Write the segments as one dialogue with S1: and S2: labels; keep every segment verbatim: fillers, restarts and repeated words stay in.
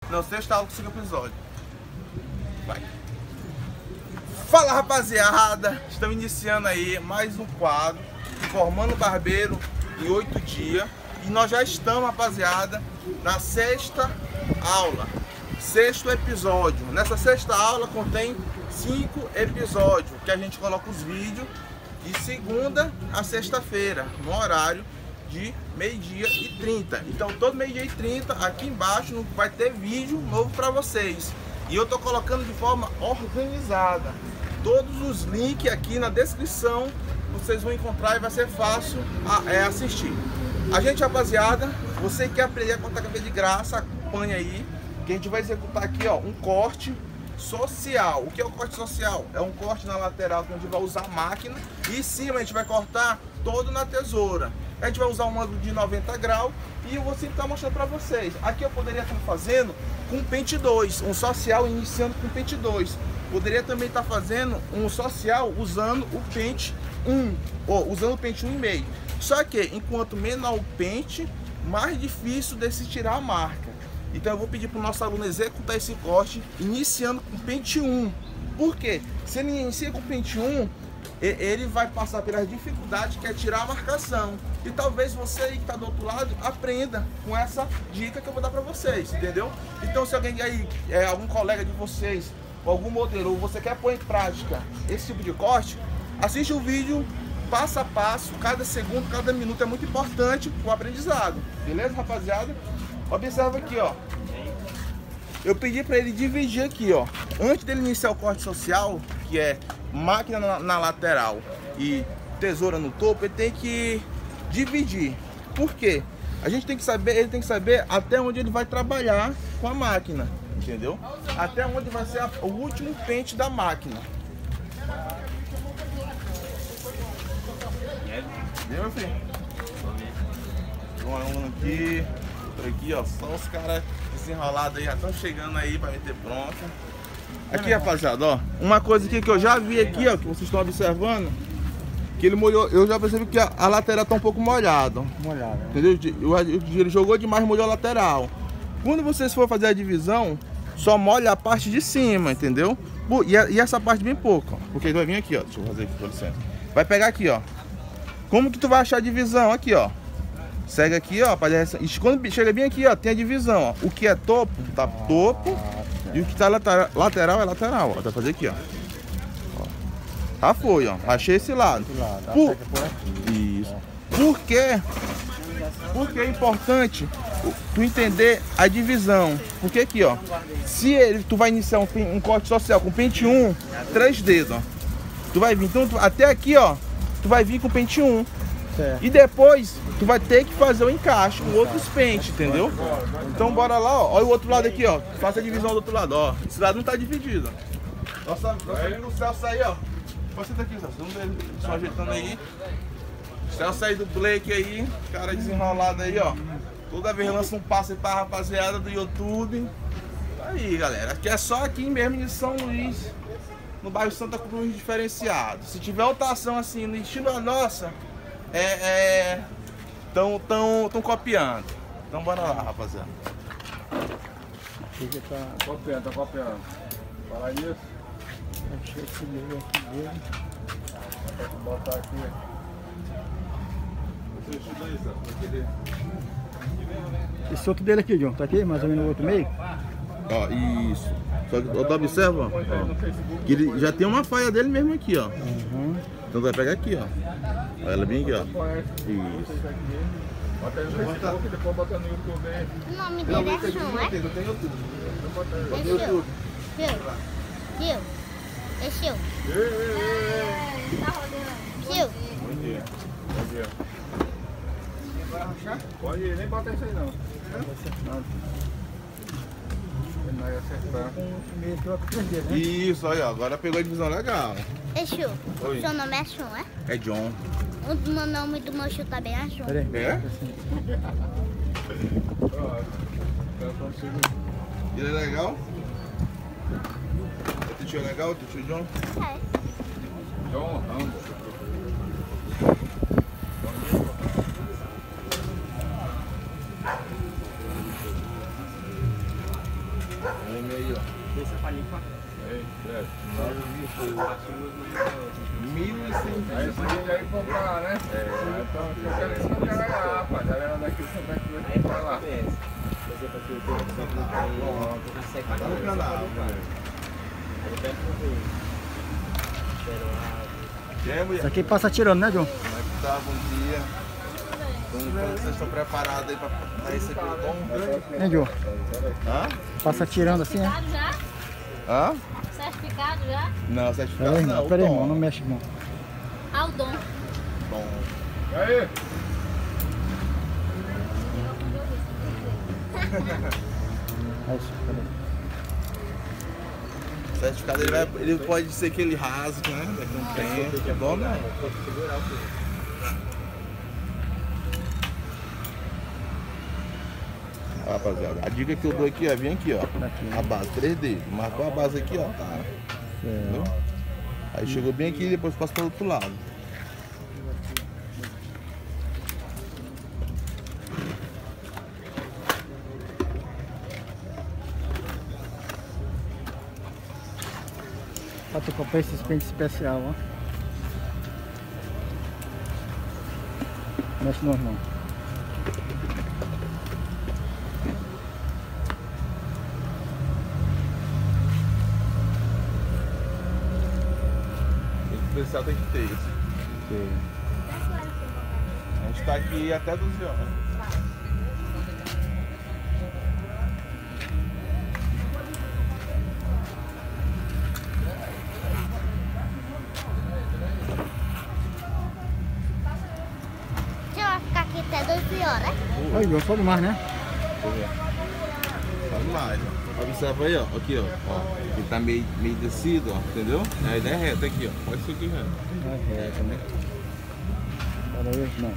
S1: Não, sexta aula, cinco episódios. Vai. Fala, rapaziada, estamos iniciando aí mais um quadro, Formando Barbeiro em oito dias. E nós já estamos, rapaziada, na sexta aula, sexto episódio. Nessa sexta aula contém cinco episódios, que a gente coloca os vídeos de segunda a sexta-feira, no horário de meio-dia e trinta. Então todo meio-dia e trinta aqui embaixo vai ter vídeo novo para vocês. E eu tô colocando de forma organizada. Todos os links aqui na descrição vocês vão encontrar e vai ser fácil a, é, assistir. A gente, rapaziada, você que quer aprender a cortar cabelo de graça, acompanha aí, que a gente vai executar aqui, ó, um corte social. O que é o corte social? É um corte na lateral que a gente vai usar a máquina e em cima a gente vai cortar todo na tesoura. A gente vai usar um ângulo de noventa graus e eu vou sempre estar mostrando para vocês. Aqui eu poderia estar fazendo com pente dois, um social iniciando com pente dois. Poderia também estar fazendo um social usando o pente um, ou usando o pente um e meio. Só que enquanto menor o pente, mais difícil de se tirar a marca. Então eu vou pedir para o nosso aluno executar esse corte iniciando com pente um. Por quê? Se ele inicia com pente um, ele vai passar pelas dificuldades que é tirar a marcação. E talvez você aí que está do outro lado aprenda com essa dica que eu vou dar para vocês, entendeu? Então se alguém aí, é, algum colega de vocês, ou algum modelo, ou você quer pôr em prática esse tipo de corte, assiste o vídeo passo a passo, cada segundo, cada minuto é muito importante para o aprendizado. Beleza, rapaziada? Observa aqui, ó. Eu pedi para ele dividir aqui, ó. Antes dele iniciar o corte social, que é máquina na, na lateral e tesoura no topo, ele tem que dividir. Por quê? A gente tem que saber, ele tem que saber até onde ele vai trabalhar com a máquina, entendeu? Até onde vai ser a, o último pente da máquina. Viu, meu filho? Um aqui, outro aqui, ó. Só os caras desenrolados aí já estão chegando aí para meter pronto. Aqui, rapaziada, ó. Uma coisa aqui que eu já vi aqui, ó, que vocês estão observando, que ele molhou. Eu já percebi que a, a lateral tá um pouco molhada. Molhada. Entendeu? Ele jogou demais e molhou a lateral. Quando vocês for fazer a divisão, só molha a parte de cima, entendeu? E, a, e essa parte bem pouco, ó. Porque ele vai vir aqui, ó. Deixa eu fazer aqui, por licença. Vai pegar aqui, ó. Como que tu vai achar a divisão? Aqui, ó. Segue aqui, ó. E quando chega bem aqui, ó, tem a divisão, ó. O que é topo, tá topo. E o que tá lateral, lateral é lateral, ó. Vai fazer aqui, ó. Já foi, ó. Achei esse lado. Por... Isso. Por quê? Porque é importante tu entender a divisão. Porque aqui, ó. Se ele, tu vai iniciar um, um corte social com pente um, três dedos, ó. Tu vai vir, então, tu, até aqui, ó. Tu vai vir com pente um. Certo. E depois tu vai ter que fazer o encaixe com outros pentes, entendeu? Então bora lá, ó. Olha o outro lado aqui, ó. Faça a divisão do outro lado, ó. Esse lado não tá dividido. Nossa, nosso amigo Celso aí, ó. Você tá aqui, Celso. Vamos só ajeitando aí. Celso aí do Blake aí. Cara desenrolado aí, ó. Toda vez lança um passe pra rapaziada do YouTube. Aí, galera. Aqui é só aqui mesmo em São Luís, no bairro Santa Cruz diferenciado. Se tiver outra ação assim, no estilo a nossa, é, é, tão, tão, tão copiando. Então bora lá, rapaziada.
S2: Aqui que tá copiando, tá copiando. Fala isso. Achei esse dele aqui dele. Vou botar aqui. Esse outro dele aqui, John, tá aqui? Mais ou menos no outro meio?
S1: Ó, isso. Só que tu observa, ó, que ele já tem uma falha dele mesmo aqui, ó. Uhum. Então tu vai pegar aqui, ó. Olha ela bem aqui, ó. Isso.
S2: Bota aí no Facebook, depois bota no YouTube aí.
S3: O nome dele é Sean, é?
S1: Não tem YouTube.
S3: É Sean. Sean. Sean. É Sean. Tá rodando. Sean.
S2: Vai arranchar? Pode ir, nem bota isso aí não.
S1: Isso, aí, ó. Agora pegou a divisão legal.
S3: É Sean.
S1: Oi.
S3: Seu nome é Sean, é?
S1: É John.
S3: O do meu nome do meu Sean também é Sean.
S1: É? Ele é legal? O tio é legal, o tio John?
S3: É.
S2: John Rambo.
S1: Vem aí, ó.
S2: Deixa pra limpar. Ei, certo.
S1: Mil e cem.
S2: Aí você tem aí comprar, né? É, então eu quero isso que eu quero ganhar, rapaz. A galera daqui do Santa Cruz vai comprar lá.
S1: Tá no canal, cara.
S4: Isso aqui passa tirando, né, John?
S1: Como é que tá? Bom dia. Como vocês estão preparados aí pra receber o dom?
S4: Hein, John?
S1: Hã?
S4: Passa tirando assim, né?
S3: Certificado já?
S1: Hã?
S3: Certificado já?
S1: Não, certificado
S4: Pera aí,
S1: não.
S4: irmão.
S1: o
S4: Pera aí,
S1: dom.
S4: irmão. Não mexe, irmão.
S3: Ah, o dom.
S1: Dom.
S2: E aí?
S4: É isso, pera aí.
S1: O certificado ele, vai, ele pode ser que ele rasgue, né? Daqui a um tempo. É bom, não? Rapaziada, a dica que eu dou aqui, ó, vem aqui, ó, a base três D, marcou a base aqui, ó, tá? Entendeu? Aí chegou bem aqui e depois passa para o outro lado.
S4: Pra tu comprar esse pente especial, ó. Mexe no irmão.
S1: Especial tem que ter isso.
S4: Sim.
S1: A gente tá aqui até doze horas.
S3: Você vai ficar aqui até doze horas.
S4: Aí, John, sobe mais, né?
S1: Sabe mais, ó. Observa aí, ó. Aqui, ó. Ó. Ele tá meio, meio descido, ó. Entendeu? A ideia é reta aqui, ó. Pode seguir reto.
S4: É reto, né? Pera aí, irmão.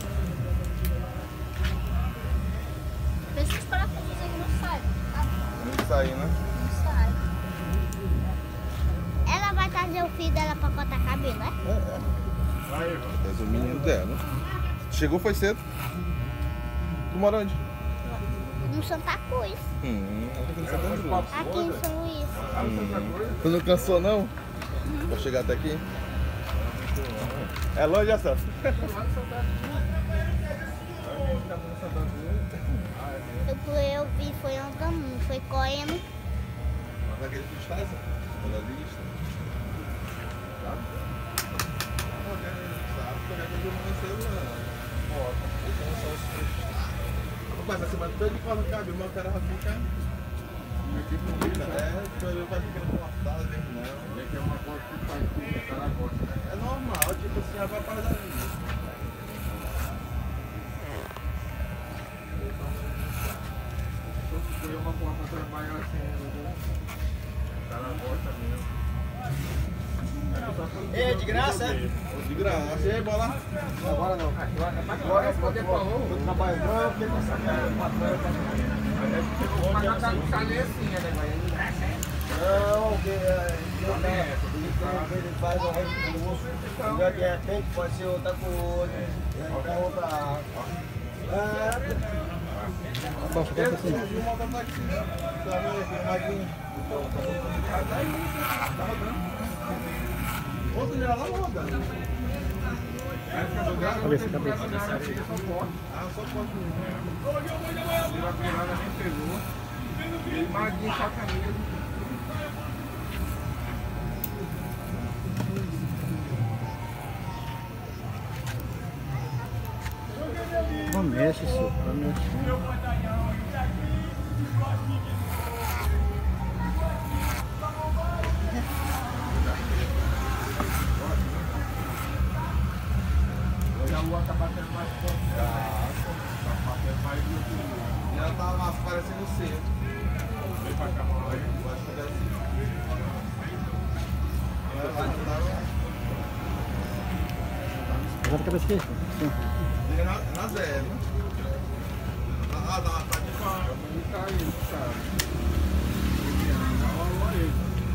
S3: Esses parafusos aqui não saem.
S1: Não sair, né?
S3: Não sai. Ela vai trazer o filho dela pra cortar cabelo, né?
S1: É, é. Mas o menino dela. Chegou foi cedo. Tu mora onde?
S3: No Santa Cruz.
S1: Hum, aqui em Santa Cruz.
S3: Aqui em São Luís.
S1: Hum. Tu não cansou não? Pra chegar até aqui? É longe essa?
S3: Eu, eu vi, foi andando, foi correndo.
S1: Mas aquele que está essa? Ela lista. Tá? Não, sabe, qualquer coisa eu não sei não. Ó, então só os peixes. Rapaz, essa semana toda de forma de cabelo, mas o cara vai ficar. É, vai ficando cortado mesmo, não.
S2: E aqui é uma coisa que faz tudo, o cara gosta.
S1: É normal, tipo assim, já vai para da vida.
S2: Foi uma porta trabalhar assim, o cara gosta mesmo.
S4: É de graça, é?
S1: De graça. E aí, bola?
S4: Agora não.
S2: Agora eu poder falou.
S4: Eu trabalho não, porque não sabe.
S2: Vou pagar a calinha assim, né, velho?
S4: Não, porque ele faz o recurso, e de repente pode ser outra coisa, outra outra água. Abaixa, abaixa assim.
S1: Outro já lá rodando.
S4: Cabeça, cabeça.
S1: Ah, só pode.
S2: Tira a pirada, nem pegou. Ele maguinho só a camisa.
S4: Não mexe, senhor. Não mexe.
S2: Hoje a lua tá batendo mais forte. Tá batendo mais do que
S1: E ela tava parecendo cedo.
S2: vem pra cá, mano.
S1: Eu acho que deve ser. Ela vai ajudar.
S4: Levanta a cabeça aqui. Sim.
S1: Liga na, na zero. Ah, tá, tá de fora.
S2: Ele tá aí, sabe? Olha ele.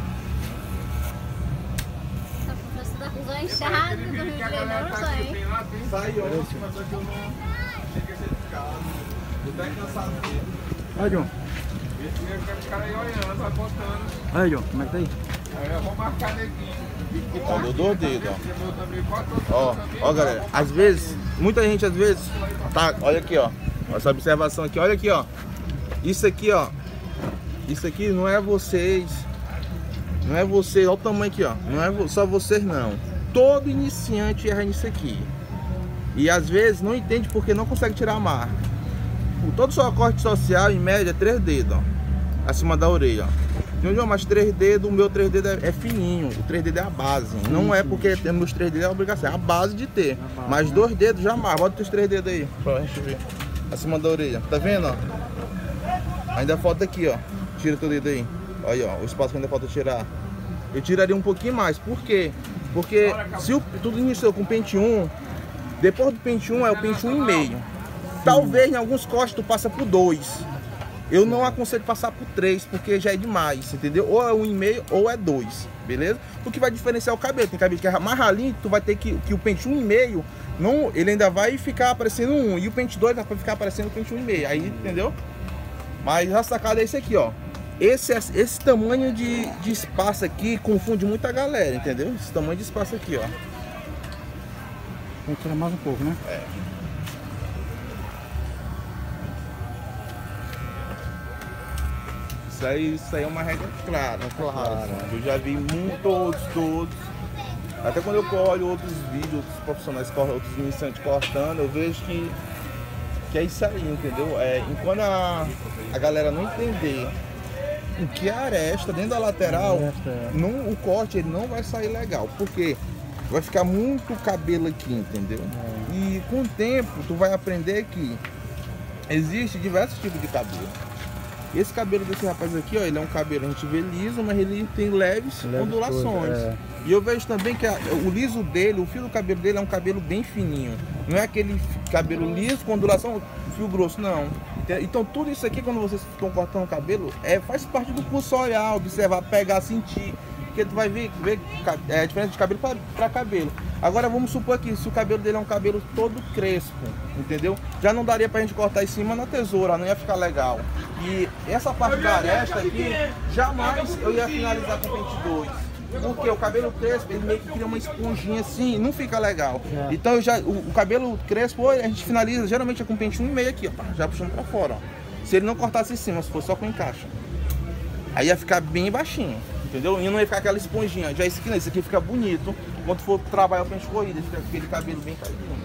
S3: Essa professora da cruz é enxada do Rio de Janeiro, não sei.
S1: Sai ontem, mas só que eu não cheguei a certificado. Eu tô cansado dele.
S4: Vai, John.
S2: Esse cara aí olhando, sabe? Aí, ó, como é que tá aí?
S5: Aí eu vou marcar neguinho.
S1: Olha, dois dedos, ó. Ó, ó, galera, às vezes, muita gente às vezes, tá, olha aqui, ó. Essa observação aqui, olha aqui, ó. Isso aqui, ó. Isso aqui não é vocês. Não é vocês, olha o tamanho aqui, ó. Não é só vocês, não. Todo iniciante erra nisso aqui. E às vezes não entende porque não consegue tirar a marca. Todo seu corte social, em média, é três dedos, ó. Acima da orelha, ó. Entendeu? Mas três dedos, o meu três dedos é, é fininho. O três dedos é a base. Sim, não sim. É porque temos três dedos é a obrigação. É a base de ter. Base, mas né? Dois dedos jamais. Bota os três dedos aí pra gente ver. Acima da orelha. Tá vendo, ó? Ainda falta aqui, ó. Tira teu dedo aí. Olha, ó. O espaço que ainda falta tirar. Eu tiraria um pouquinho mais. Por quê? Porque se o, tudo iniciou com pente um, depois do pente um é o pente um e meio. Talvez em alguns cortes tu passa por dois. Eu não aconselho passar por três, porque já é demais, entendeu? Ou é um e meio ou é dois, beleza? O que vai diferenciar o cabelo. Tem cabelo que é mais ralinho, tu vai ter que, que o pente um e meio, não, ele ainda vai ficar aparecendo um. E o pente dois vai ficar aparecendo o pente um e meio. Aí, entendeu? Mas a sacada é esse aqui, ó. Esse, esse tamanho de, de espaço aqui confunde muita galera, entendeu? Esse tamanho de espaço aqui, ó.
S2: Vou tirar mais um pouco, né?
S1: É. Isso aí, isso aí é uma regra clara, clara. Eu já vi muito, todos, todos. Até quando eu olho outros vídeos, outros profissionais, outros iniciantes cortando, eu vejo que, que é isso aí, entendeu? É, enquanto a, a galera não entender o que é aresta dentro da lateral, não, o corte ele não vai sair legal. Porque vai ficar muito cabelo aqui, entendeu? E com o tempo tu vai aprender que existe diversos tipos de cabelo. Esse cabelo desse rapaz aqui, ó, ele é um cabelo, a gente vê liso, mas ele tem leves Leve ondulações. Coisa, é. E eu vejo também que a, o liso dele, o fio do cabelo dele é um cabelo bem fininho. Não é aquele cabelo liso com ondulação, fio grosso, não. Então tudo isso aqui, quando vocês estão cortando o cabelo, é, faz parte do curso olhar, observar, pegar, sentir. Porque tu vai ver, ver é, a diferença de cabelo para cabelo. Agora vamos supor que se o cabelo dele é um cabelo todo crespo, entendeu? Já não daria pra gente cortar em cima na tesoura, não ia ficar legal. E essa parte da aresta aqui, jamais eu ia finalizar com pente dois. Porque o cabelo crespo, ele meio que cria uma esponjinha assim, não fica legal. Então eu já, o, o cabelo crespo, a gente finaliza geralmente é com pente um e meio aqui, ó, já puxando pra fora, ó. Se ele não cortasse em cima, se fosse só com encaixe. Aí ia ficar bem baixinho. Entendeu? E não ia ficar aquela esponjinha. Já esse aqui não, esse aqui fica bonito. Quando for trabalhar o pente corrida, fica aquele cabelo bem caidinho.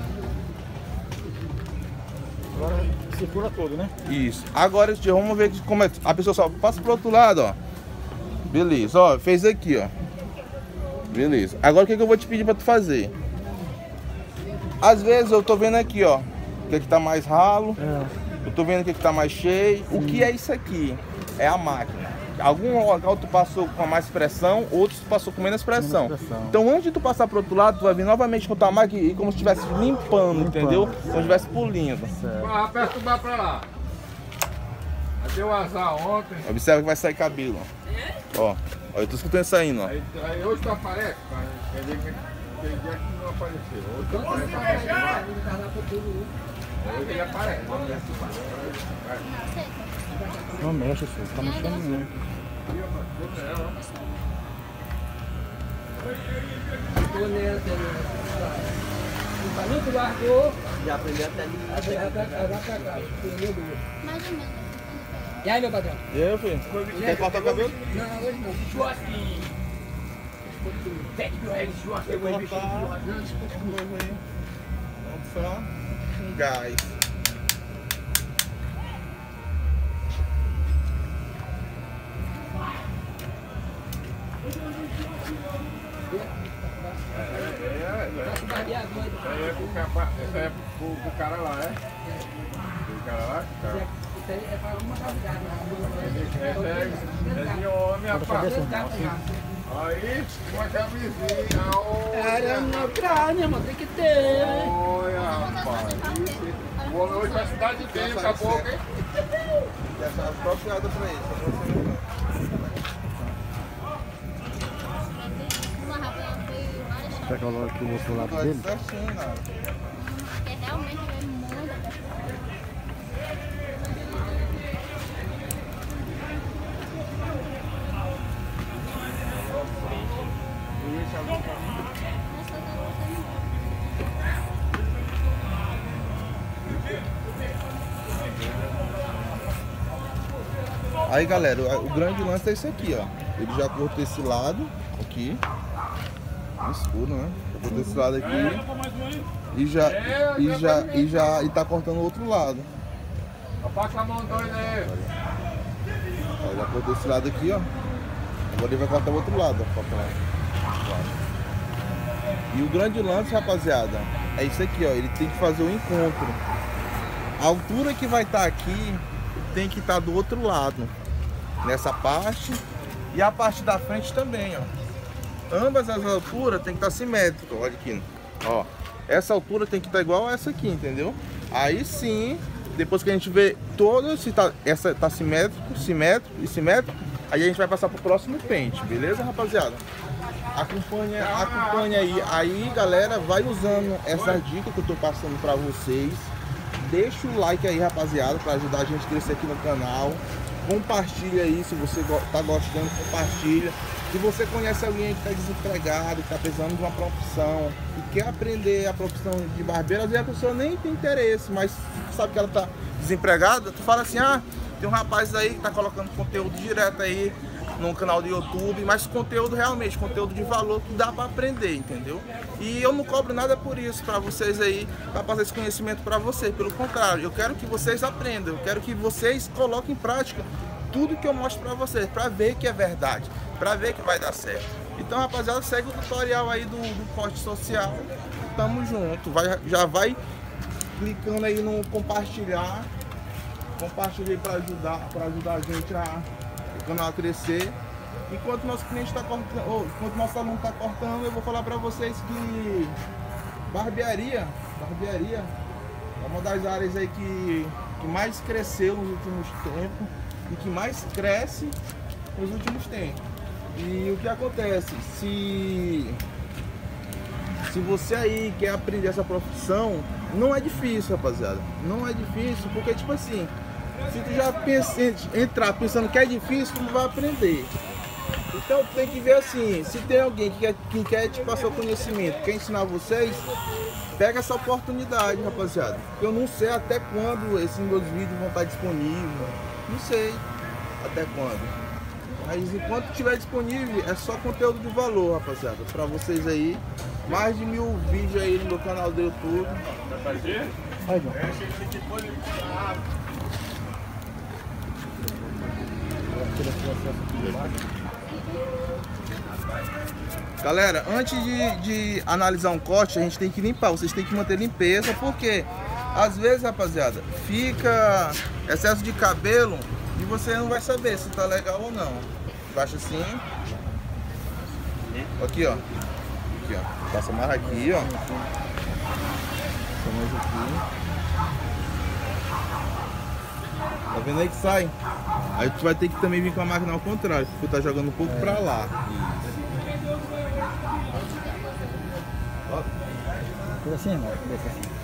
S2: Agora circula todo, né?
S1: Isso. Agora vamos ver como é. A pessoa só passa pro outro lado, ó. Beleza, ó. Fez aqui, ó. Beleza. Agora o que, que eu vou te pedir pra tu fazer? Às vezes eu tô vendo aqui, ó. Que aqui tá mais ralo. É. Eu tô vendo que aqui tá mais cheio. Sim. O que é isso aqui? É a máquina. Algum local tu passou com mais pressão, outros tu passou com menos pressão. menos pressão. Então antes de tu passar pro outro lado, tu vai vir novamente com tua máquina e como se estivesse limpando, limpando, entendeu? Como se estivesse polindo.
S5: Vai perturbar pra lá. Deu azar ontem.
S1: Observa que vai sair cabelo. Ó, ó, eu tô escutando saindo, ó.
S5: Aí, aí hoje tu aparece, cara. Quer dizer que tem dia que não apareceu. Hoje tu aparece. Hoje ele aparece.
S2: Não mexe, filho. Tá mexendo muito.
S4: Nunca largou. Já aprendeu até ali.
S3: Mais ou menos.
S6: E aí, meu patrão?
S1: E aí, filho? Quer cortar o cabelo?
S6: Não, hoje não. Churrasquinho. sete mil reais de churrasco. Eu vou investir em churrasco. Não, desculpa.
S1: Vamos só com gás.
S5: Essa é pro, pro cara lá, é? Pro cara lá? Cara.
S6: Isso aí é para uma cavidade.
S5: Essa é, é de homem, rapaz. Aí, uma camisinha.
S6: Era no crânio, mano, tem que ter.
S5: Olha, rapaz. O homem hoje vai se dar de tempo, acabou, hein?
S1: Essa é apropriada pra isso.
S2: Será que eu aqui o outro lado dele?
S3: Porque realmente é muito.
S1: Aí galera, o, o grande lance é esse aqui, ó. Ele já cortou esse lado aqui. Escuro, né? Cortou esse lado aqui. E já, e já, e já, e tá cortando o outro lado.
S5: Abaixa a mão doida aí.
S1: Aí já cortou esse lado aqui, ó. Agora ele vai cortar o outro lado, ó. E o grande lance, rapaziada, é isso aqui, ó. Ele tem que fazer o encontro. A altura que vai estar aqui tem que estar do outro lado. Nessa parte. E a parte da frente também, ó. Ambas as alturas tem que estar simétricas. Olha aqui, ó. Essa altura tem que estar igual a essa aqui, entendeu? Aí sim, depois que a gente vê todas, se tá, essa tá simétrico, simétrico e simétrico, aí a gente vai passar pro próximo pente, beleza, rapaziada? Acompanha, acompanha aí. Aí, galera, vai usando essas dicas que eu tô passando pra vocês. Deixa o like aí, rapaziada, pra ajudar a gente a crescer aqui no canal. Compartilha aí, se você tá gostando, compartilha. Se você conhece alguém que está desempregado, que está precisando de uma profissão e quer aprender a profissão de barbeiro, às vezes a pessoa nem tem interesse, mas sabe que ela está desempregada, tu fala assim, ah, tem um rapaz aí que está colocando conteúdo direto aí no canal do YouTube, mas conteúdo realmente, conteúdo de valor que dá para aprender, entendeu? E eu não cobro nada por isso para vocês aí, para passar esse conhecimento para vocês, pelo contrário, eu quero que vocês aprendam, eu quero que vocês coloquem em prática tudo que eu mostro para vocês, para ver que é verdade, para ver que vai dar certo. Então, rapaziada, segue o tutorial aí do, do corte social. Tamo junto. Vai, já vai clicando aí no compartilhar. Compartilhar para ajudar, para ajudar a gente a o canal a crescer. Enquanto nosso cliente está cortando, ou, enquanto nosso aluno está cortando, eu vou falar para vocês que barbearia, barbearia é uma das áreas aí que, que mais cresceu nos últimos tempos. E que mais cresce nos últimos tempos. E o que acontece? Se, se você aí quer aprender essa profissão, não é difícil, rapaziada. Não é difícil, porque tipo assim, se tu já pensa, entrar pensando que é difícil, tu não vai aprender. Então tem que ver assim, se tem alguém que quer, que quer te passar o conhecimento, quer ensinar vocês, pega essa oportunidade, rapaziada. Eu não sei até quando esses meus vídeos vão estar disponíveis. Não sei até quando. Mas enquanto estiver disponível, é só conteúdo de valor, rapaziada. Pra vocês aí. Mais de mil vídeos aí no meu canal do YouTube.
S5: Vai fazer?
S1: Vai, João. Galera, antes de, de analisar um corte, a gente tem que limpar. Vocês têm que manter limpeza, porque às vezes, rapaziada, fica excesso de cabelo e você não vai saber se tá legal ou não. Baixa assim. Aqui, ó. Aqui, ó. Passa mais aqui, ó. Passa mais aqui. Tá vendo aí que sai? Aí tu vai ter que também vir com a máquina ao contrário, porque tu tá jogando um pouco pra lá.
S4: Tudo assim, irmão? Tudo assim.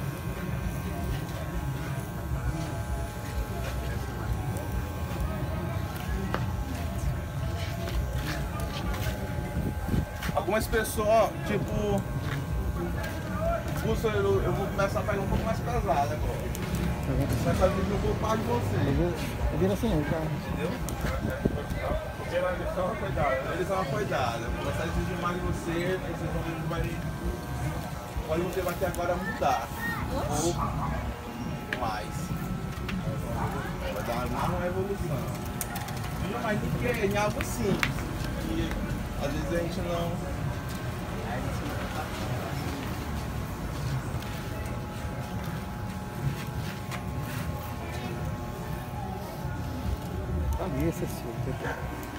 S1: Algumas pessoas, tipo, pulso, eu, eu vou começar a pegar um pouco mais pesado agora. Começar a dividir um pouco mais de você.
S4: Eu viro assim, eu cara.
S1: Entendeu? Porque a lição foi dada. A lição foi dada. Eu vou começar a exigir mais de você, vocês vão ver que vai. Pode você vai ter agora mudar. Um pouco mais. Vai dar mais uma evolução. Mas porque em algo simples. E às vezes a gente não.
S4: Esse é seu.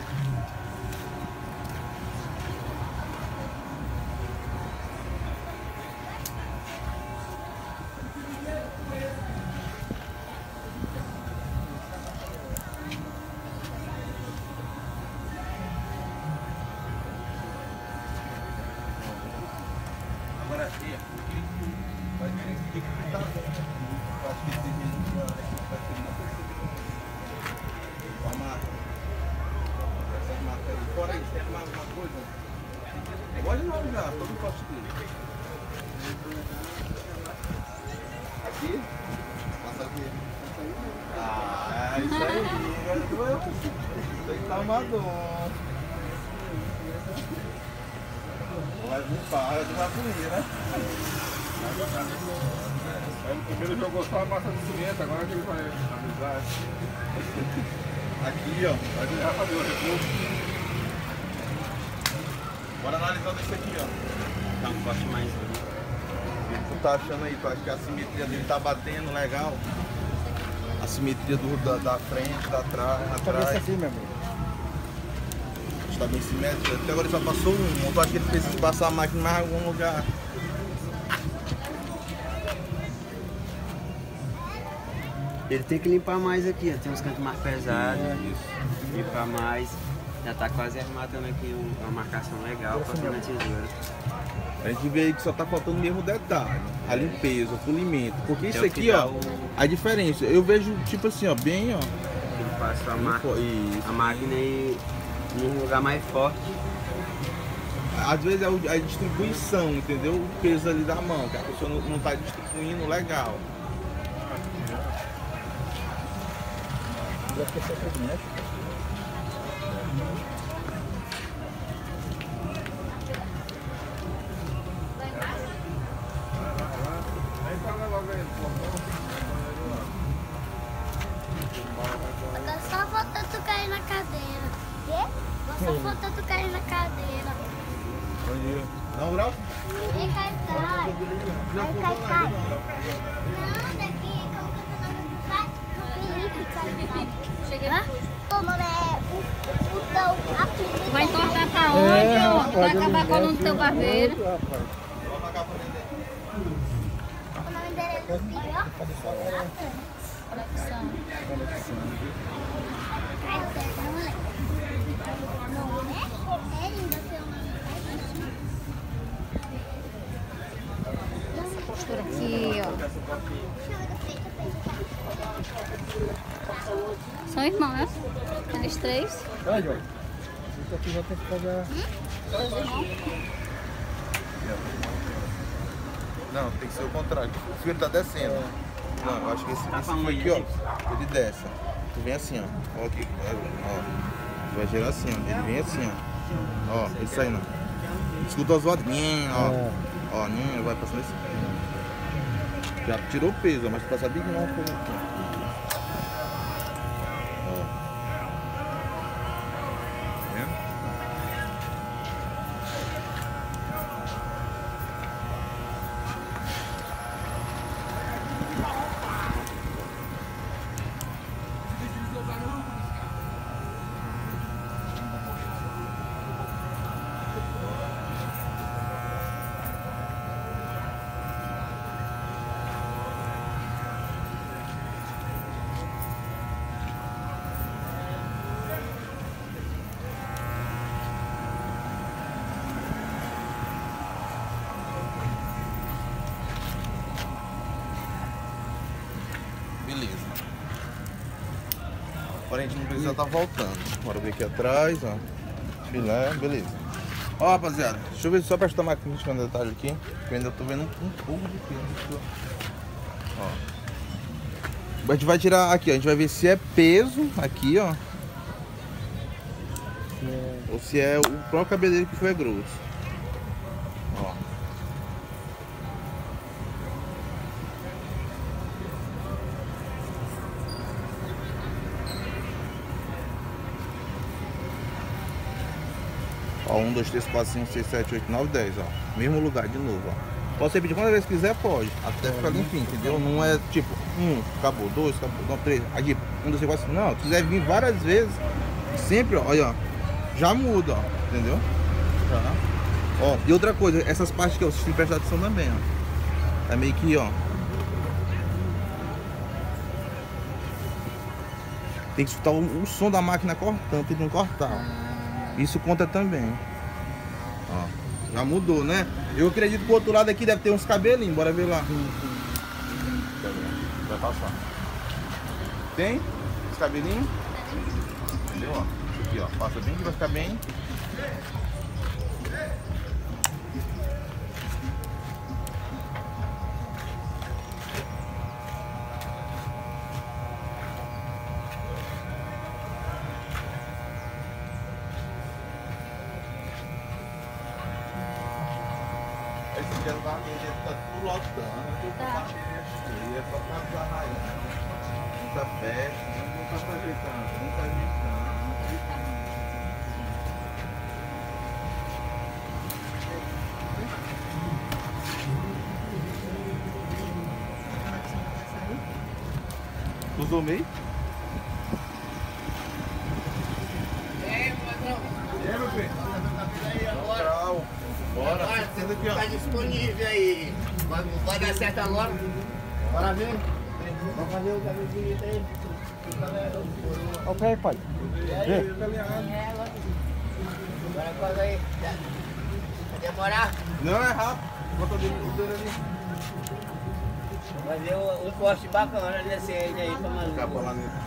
S1: Agora aqui, vai ter que estar bom. Eu acho que esse vídeo vai ser muito a marca. Essa marca aí. Fora isso, tem mais alguma coisa? Pode não já, todo o corte dele. Aqui? Passa aqui. Ah, é isso aí. Tem que tá amador. Vai limpar, vai limpar polir, né?
S5: Ele primeiro jogou só a massa de cimento, agora que ele vai avisar.
S1: Aqui, ó.
S5: Mas ele vai fazer o recurso.
S1: Bora analisando esse aqui, ó.
S4: Tá um corte mais.
S1: O que tu tá achando aí? Tu acha que a simetria dele tá batendo legal? A simetria do, da, da frente, da trás, atrás.
S2: Assim, meu amigo.
S1: Está bem simétrico. Até agora ele só passou um. Tu acha que ele precisa passar a máquina em mais algum lugar?
S4: Ele tem que limpar mais aqui, ó. Tem uns cantos mais pesados.
S1: Isso.
S4: Limpar mais. Já tá quase arrematando aqui um- uma marcação legal pra na tesoura.
S1: A gente vê aí que só tá faltando o mesmo detalhe. A limpeza, o polimento. Porque isso
S4: É o que
S1: aqui,
S4: dá
S1: ó,
S4: o-
S1: a diferença. Eu vejo tipo assim, ó, bem, ó.
S4: Ele passa a, ma
S1: Isso.
S4: a máquina e num lugar mais forte.
S1: Às vezes é o- a distribuição, entendeu? O peso ali da mão, que a pessoa não, não tá distribuindo legal.
S2: Deve ter sempre mexe.
S5: Aí fala logo aí,
S3: Agora só falta tu cair na cadeira. Quê? Só falta tu cair na cadeira.
S1: Não, grau?
S3: Vem cá e cai. Vai cai, cai. Não, daqui, como que é o nome do pai? Felipe, cai. Cheguei lá? O nome é o Putão, apelido.
S7: Vai cortar pra onde, ó? Vai acabar com o nome do teu barbeiro.
S3: O nome dele é Olha.
S7: Conexão.
S3: Cai, não é? Não é? É lindo seu nome.
S7: Postura aqui, ó. São irmãos, né? Eles três.
S2: Olha, João. Isso aqui já tem que pagar.
S7: Dois irmãos.
S1: Não, tem que ser o contrário. O filho tá descendo. Não, eu acho que esse, esse
S4: falando
S1: aqui, ó, ele desce. Tu vem assim, ó. Ó aqui, ó. Tu vai girar assim, ó. Ele vem assim, ó. Ó, isso aí não. Escuta as votos. Ó. Ó, ninho, vai passando esse. Já tirou o peso, mas passa bem não um pouco aqui. Ó. Tá vendo? Beleza. Agora a gente não precisa estar voltando. Bora ver aqui atrás, ó. Filé, beleza. Ó, rapaziada, deixa eu ver só prestar mais crítica no detalhe aqui. Que eu ainda tô vendo um, um pouco de peso. Ó. A gente vai tirar aqui, ó. A gente vai ver se é peso aqui, ó. Ou se é o próprio cabeleiro que foi grosso. Ó. Ó, um, dois, três, quatro, cinco, seis, sete, oito, nove, dez, ó. Mesmo lugar de novo, ó. Pode repetir quantas vezes quiser, pode. Até ficar limpinho, entendeu? Não é tipo, um, acabou, dois, acabou, não, três. Aqui, um, dois, três, quatro, cinco. Não, se quiser vir várias vezes, sempre, ó, olha, ó. Já muda, ó. Entendeu? Tá. Ó, e outra coisa, essas partes aqui, ó, vocês têm que prestar atenção também, ó. É meio que, ó. Tem que escutar o, o som da máquina cortando, tem que não cortar, ó. Isso conta também. Ó, já mudou, né? Eu acredito que o outro lado aqui deve ter uns cabelinhos, bora ver lá. Vai passar. Tem? Os cabelinhos? Entendeu? Ó, aqui, ó. Passa bem que vai ficar bem. esse dia no barbeiro dele tá tudo lotando, tudo com bateria cheia, só tá desarraiando. Muita festa, não tá ajeitando, não tá ajeitando. Usou meio?
S6: É, patrão.
S1: E aí, meu filho?
S6: Aí agora.
S1: Tchau. Bora.
S6: Agora,
S1: Senta aqui, ó.
S6: tá disponível aí. Vai, vai dar certo agora? Bora ver. Vamos fazer o cabelo bonito aí.
S2: Olha o pé, pai.
S6: Agora faz aí. Vai demorar?
S1: Não, é rápido. Bota o dedo o dedo ali.
S6: Fazer um poste bacana desse aí pra maluco.
S1: Acabou lá dentro.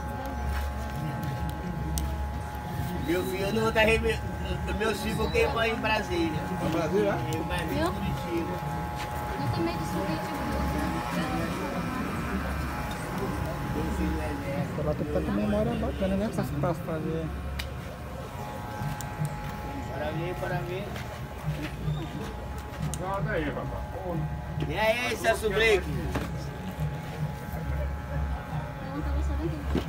S6: Meu filho não tá reme... Meu filho queimou em Brasília.
S1: No Brasil, já?
S6: Em Brasília,
S7: Viu?
S6: Curitiba.
S7: Não tomei de sorvete.
S6: Meu filho é exército.
S2: Ela tem que estar com memória bacana, né? Pra pra fazer.
S6: Para ver, para ver.
S5: Guarda aí, papai.
S6: E aí, Celso Blake?
S7: Não, tava só vendendo.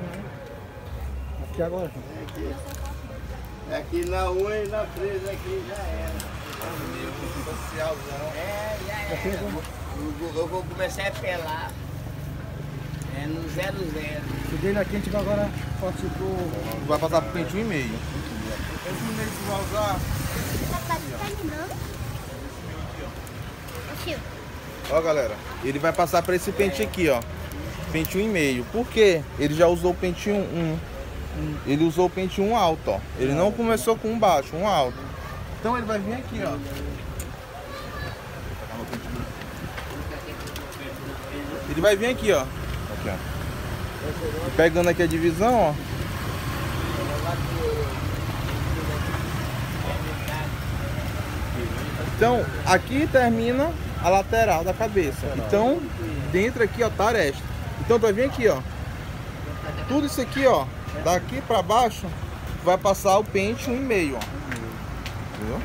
S2: Aqui agora.
S6: Aqui, aqui na unha e na presa aqui já era.
S1: Socialzão.
S6: É, já era. Eu vou, eu vou começar a pelar. É no zero zero.
S2: Se dele aqui, a gente vai agora partir pro.
S1: Vai passar pro pente um e meio. Esse número que você vai usar.
S3: Papai, tá terminando? Ô, tio.
S1: Ó, galera, ele vai passar para esse pente aqui, ó. Pente um e meio. Por quê? Ele já usou o pente um. Ele usou o pente um alto, ó. Ele não começou com um baixo, um alto. Então ele vai vir aqui, ó. Ele vai vir aqui, ó. Aqui, ó. Pegando aqui a divisão, ó. Então, aqui termina a lateral da cabeça. Então, dentro aqui, ó, tá a aresta. Então, tu vai vir aqui, ó. Tudo isso aqui, ó, daqui pra baixo, vai passar o pente um e meio, ó. Entendeu?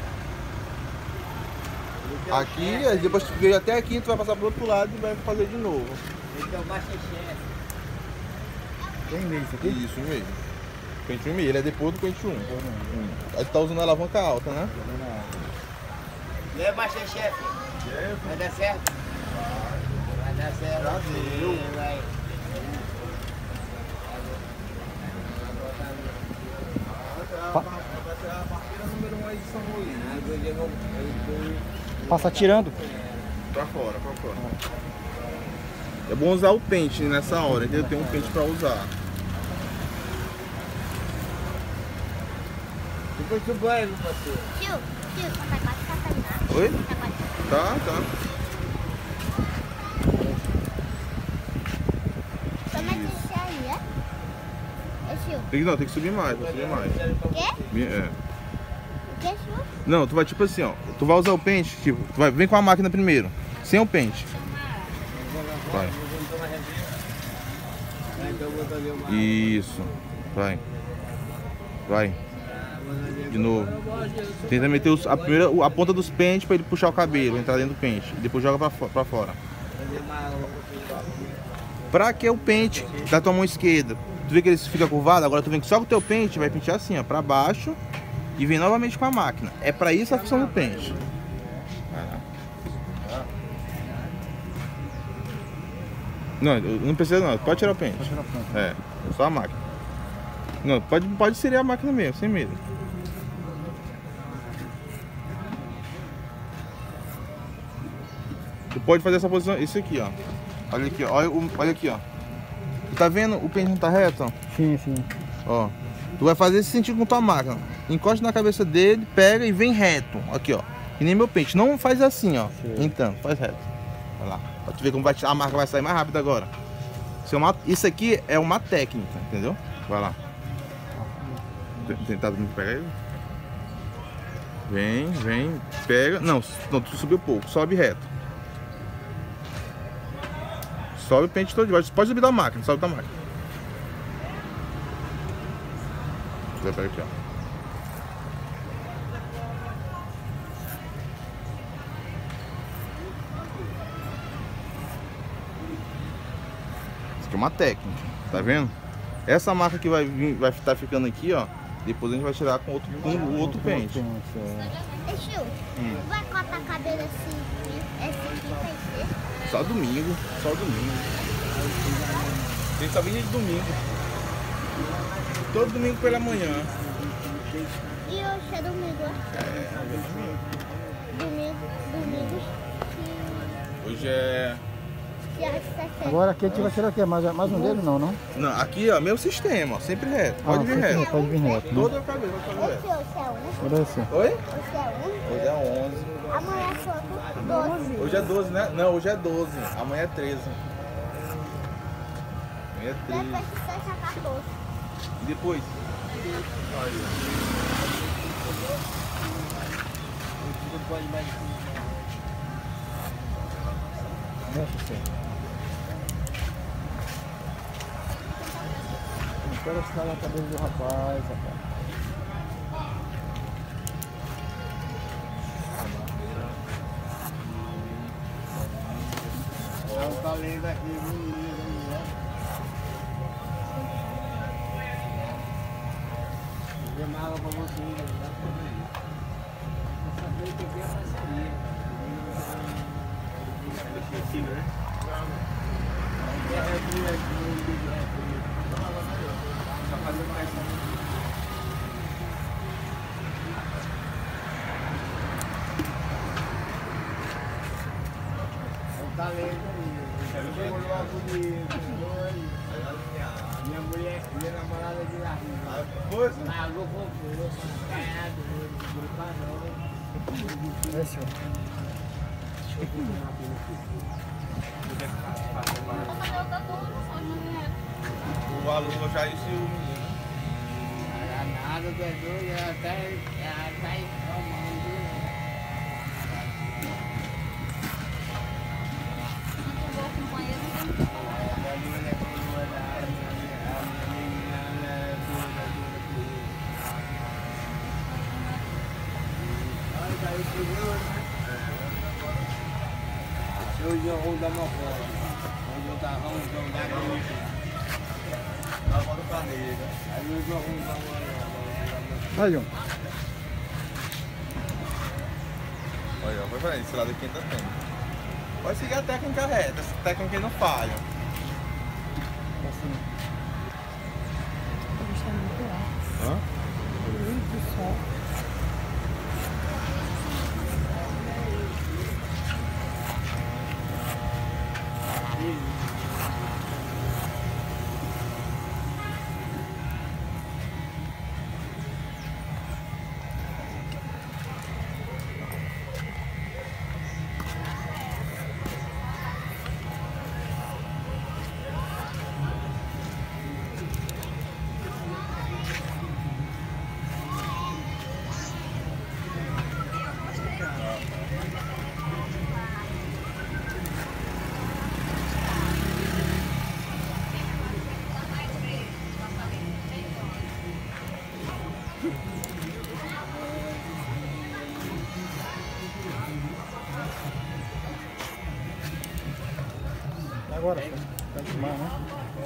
S1: Aqui, aí depois tu veio até aqui, tu vai passar pro outro lado e vai fazer de novo.
S6: Esse é o Masterchef.
S2: Tem meio isso aqui?
S1: Isso, um e meio. Pente um e meio, ele é depois do pente um. Hum. Aí tu tá usando a alavanca alta, né?
S6: Não é Masterchef? Vai dar certo? Vai dar certo.
S1: Já deu.
S6: Vai.
S2: Passa tirando.
S1: Pra fora, pra fora. É bom usar o pente nessa hora, entendeu? Tem um pente pra usar.
S6: Depois do banho, meu parceiro.
S3: Tio, tio, papai quase tá terminando.
S1: Oi?
S3: Tá quase.
S1: Tá, tá.
S3: Como é que isso aí, é? Ô, tio,
S1: Tem que, não, tem que subir mais, vai subir mais.
S3: o quê?
S1: É.
S3: O quê, tio?
S1: Não, tu vai tipo assim, ó. Tu vai usar o pente, tipo, tu vai, vem com a máquina primeiro. Sem o pente. Vai. Isso. Vai. Vai. De novo. Tenta meter os, a, primeira, a ponta dos pentes pra ele puxar o cabelo, entrar dentro do pente. Depois joga pra, fo- pra fora. Pra que o pente da tua mão esquerda? Tu vê que ele fica curvado? Agora tu vem que só com o teu pente vai pentear assim, ó, pra baixo. E vem novamente com a máquina. É pra isso a função do pente. Vai lá. Não, não precisa não, pode tirar o pente. É, só a máquina. Não, pode, pode ser a máquina mesmo, sem medo. Tu pode fazer essa posição, isso aqui, ó. Olha aqui, ó. Olha, o- olha aqui, ó. Tu tá vendo o pente não tá reto, ó?
S2: Sim, sim.
S1: Ó. Tu vai fazer esse sentido com tua máquina. Encosta na cabeça dele, pega e vem reto. Aqui, ó. Que nem meu pente. Não faz assim, ó. Então, faz reto. Vai lá. Pra tu ver como vai, a marca vai sair mais rápido agora. Isso, é uma, isso aqui é uma técnica, entendeu? Vai lá. Tentar pegar ele. Vem, vem, pega. Não, não, tu subiu pouco. Sobe reto. Sobe o pente todo de volta. Pode subir da máquina, sobe da máquina. Vai pegar aqui, ó. uma técnica, tá vendo? Essa marca que vai vir, vai estar ficando aqui, ó. Depois a gente vai tirar com outro, com o outro pente.
S3: Deixa eu.
S1: Hum.
S3: Vai cortar cabelo assim, esse aqui vai ser.
S1: Só domingo, só domingo. Tem só vídeo de domingo. Todo domingo pela manhã.
S3: E hoje é domingo, ó.
S1: É,
S3: Domingo, domingo.
S1: hoje é...
S2: Agora aqui a gente vai tirar o quê? Mais, mais um dedo não, não?
S1: Não, aqui ó, meu sistema, ó, sempre reto. Pode
S2: Ah,
S1: vir
S2: sempre
S1: reto.
S2: Pode vir reto, né?
S1: Todo o cabelo vai fazer
S3: Esse
S1: reto.
S3: hoje é um.
S2: Olha esse.
S1: Oi?
S3: Hoje é um.
S1: Hoje é onze.
S3: Amanhã é quanto? Doze.
S1: Hoje é doze, né? Não, hoje é doze. Amanhã é treze. Amanhã é treze.
S3: Depois que seja quatorze.
S1: E depois?
S2: Mexe assim. Não quero assinar na cabeça do rapaz, rapaz.
S6: É um talento aqui, menino, né? Vou ver mala pra você, né? Essa vez que aqui é parceria. Né? É aqui, aqui, só fazer mais um talento aí. Chegou logo de minha mulher, minha namorada de lá. Pagou com fogo, caiado, de
S2: Esse, ó.
S1: O aluno já disse o menino.
S6: Nada do doido, ela até está informando. Hoje eu vou dar uma foto. Vamos botar, vamos jogar aqui.
S1: Na roda planeta.
S6: Aí hoje eu vou dar uma.
S2: Aí, ó.
S1: Olha, vai pra esse lado aqui ainda tem. Pode seguir a técnica reta, essa técnica não falha.
S2: Assim.
S1: Hã?
S2: Agora, tá demais, né?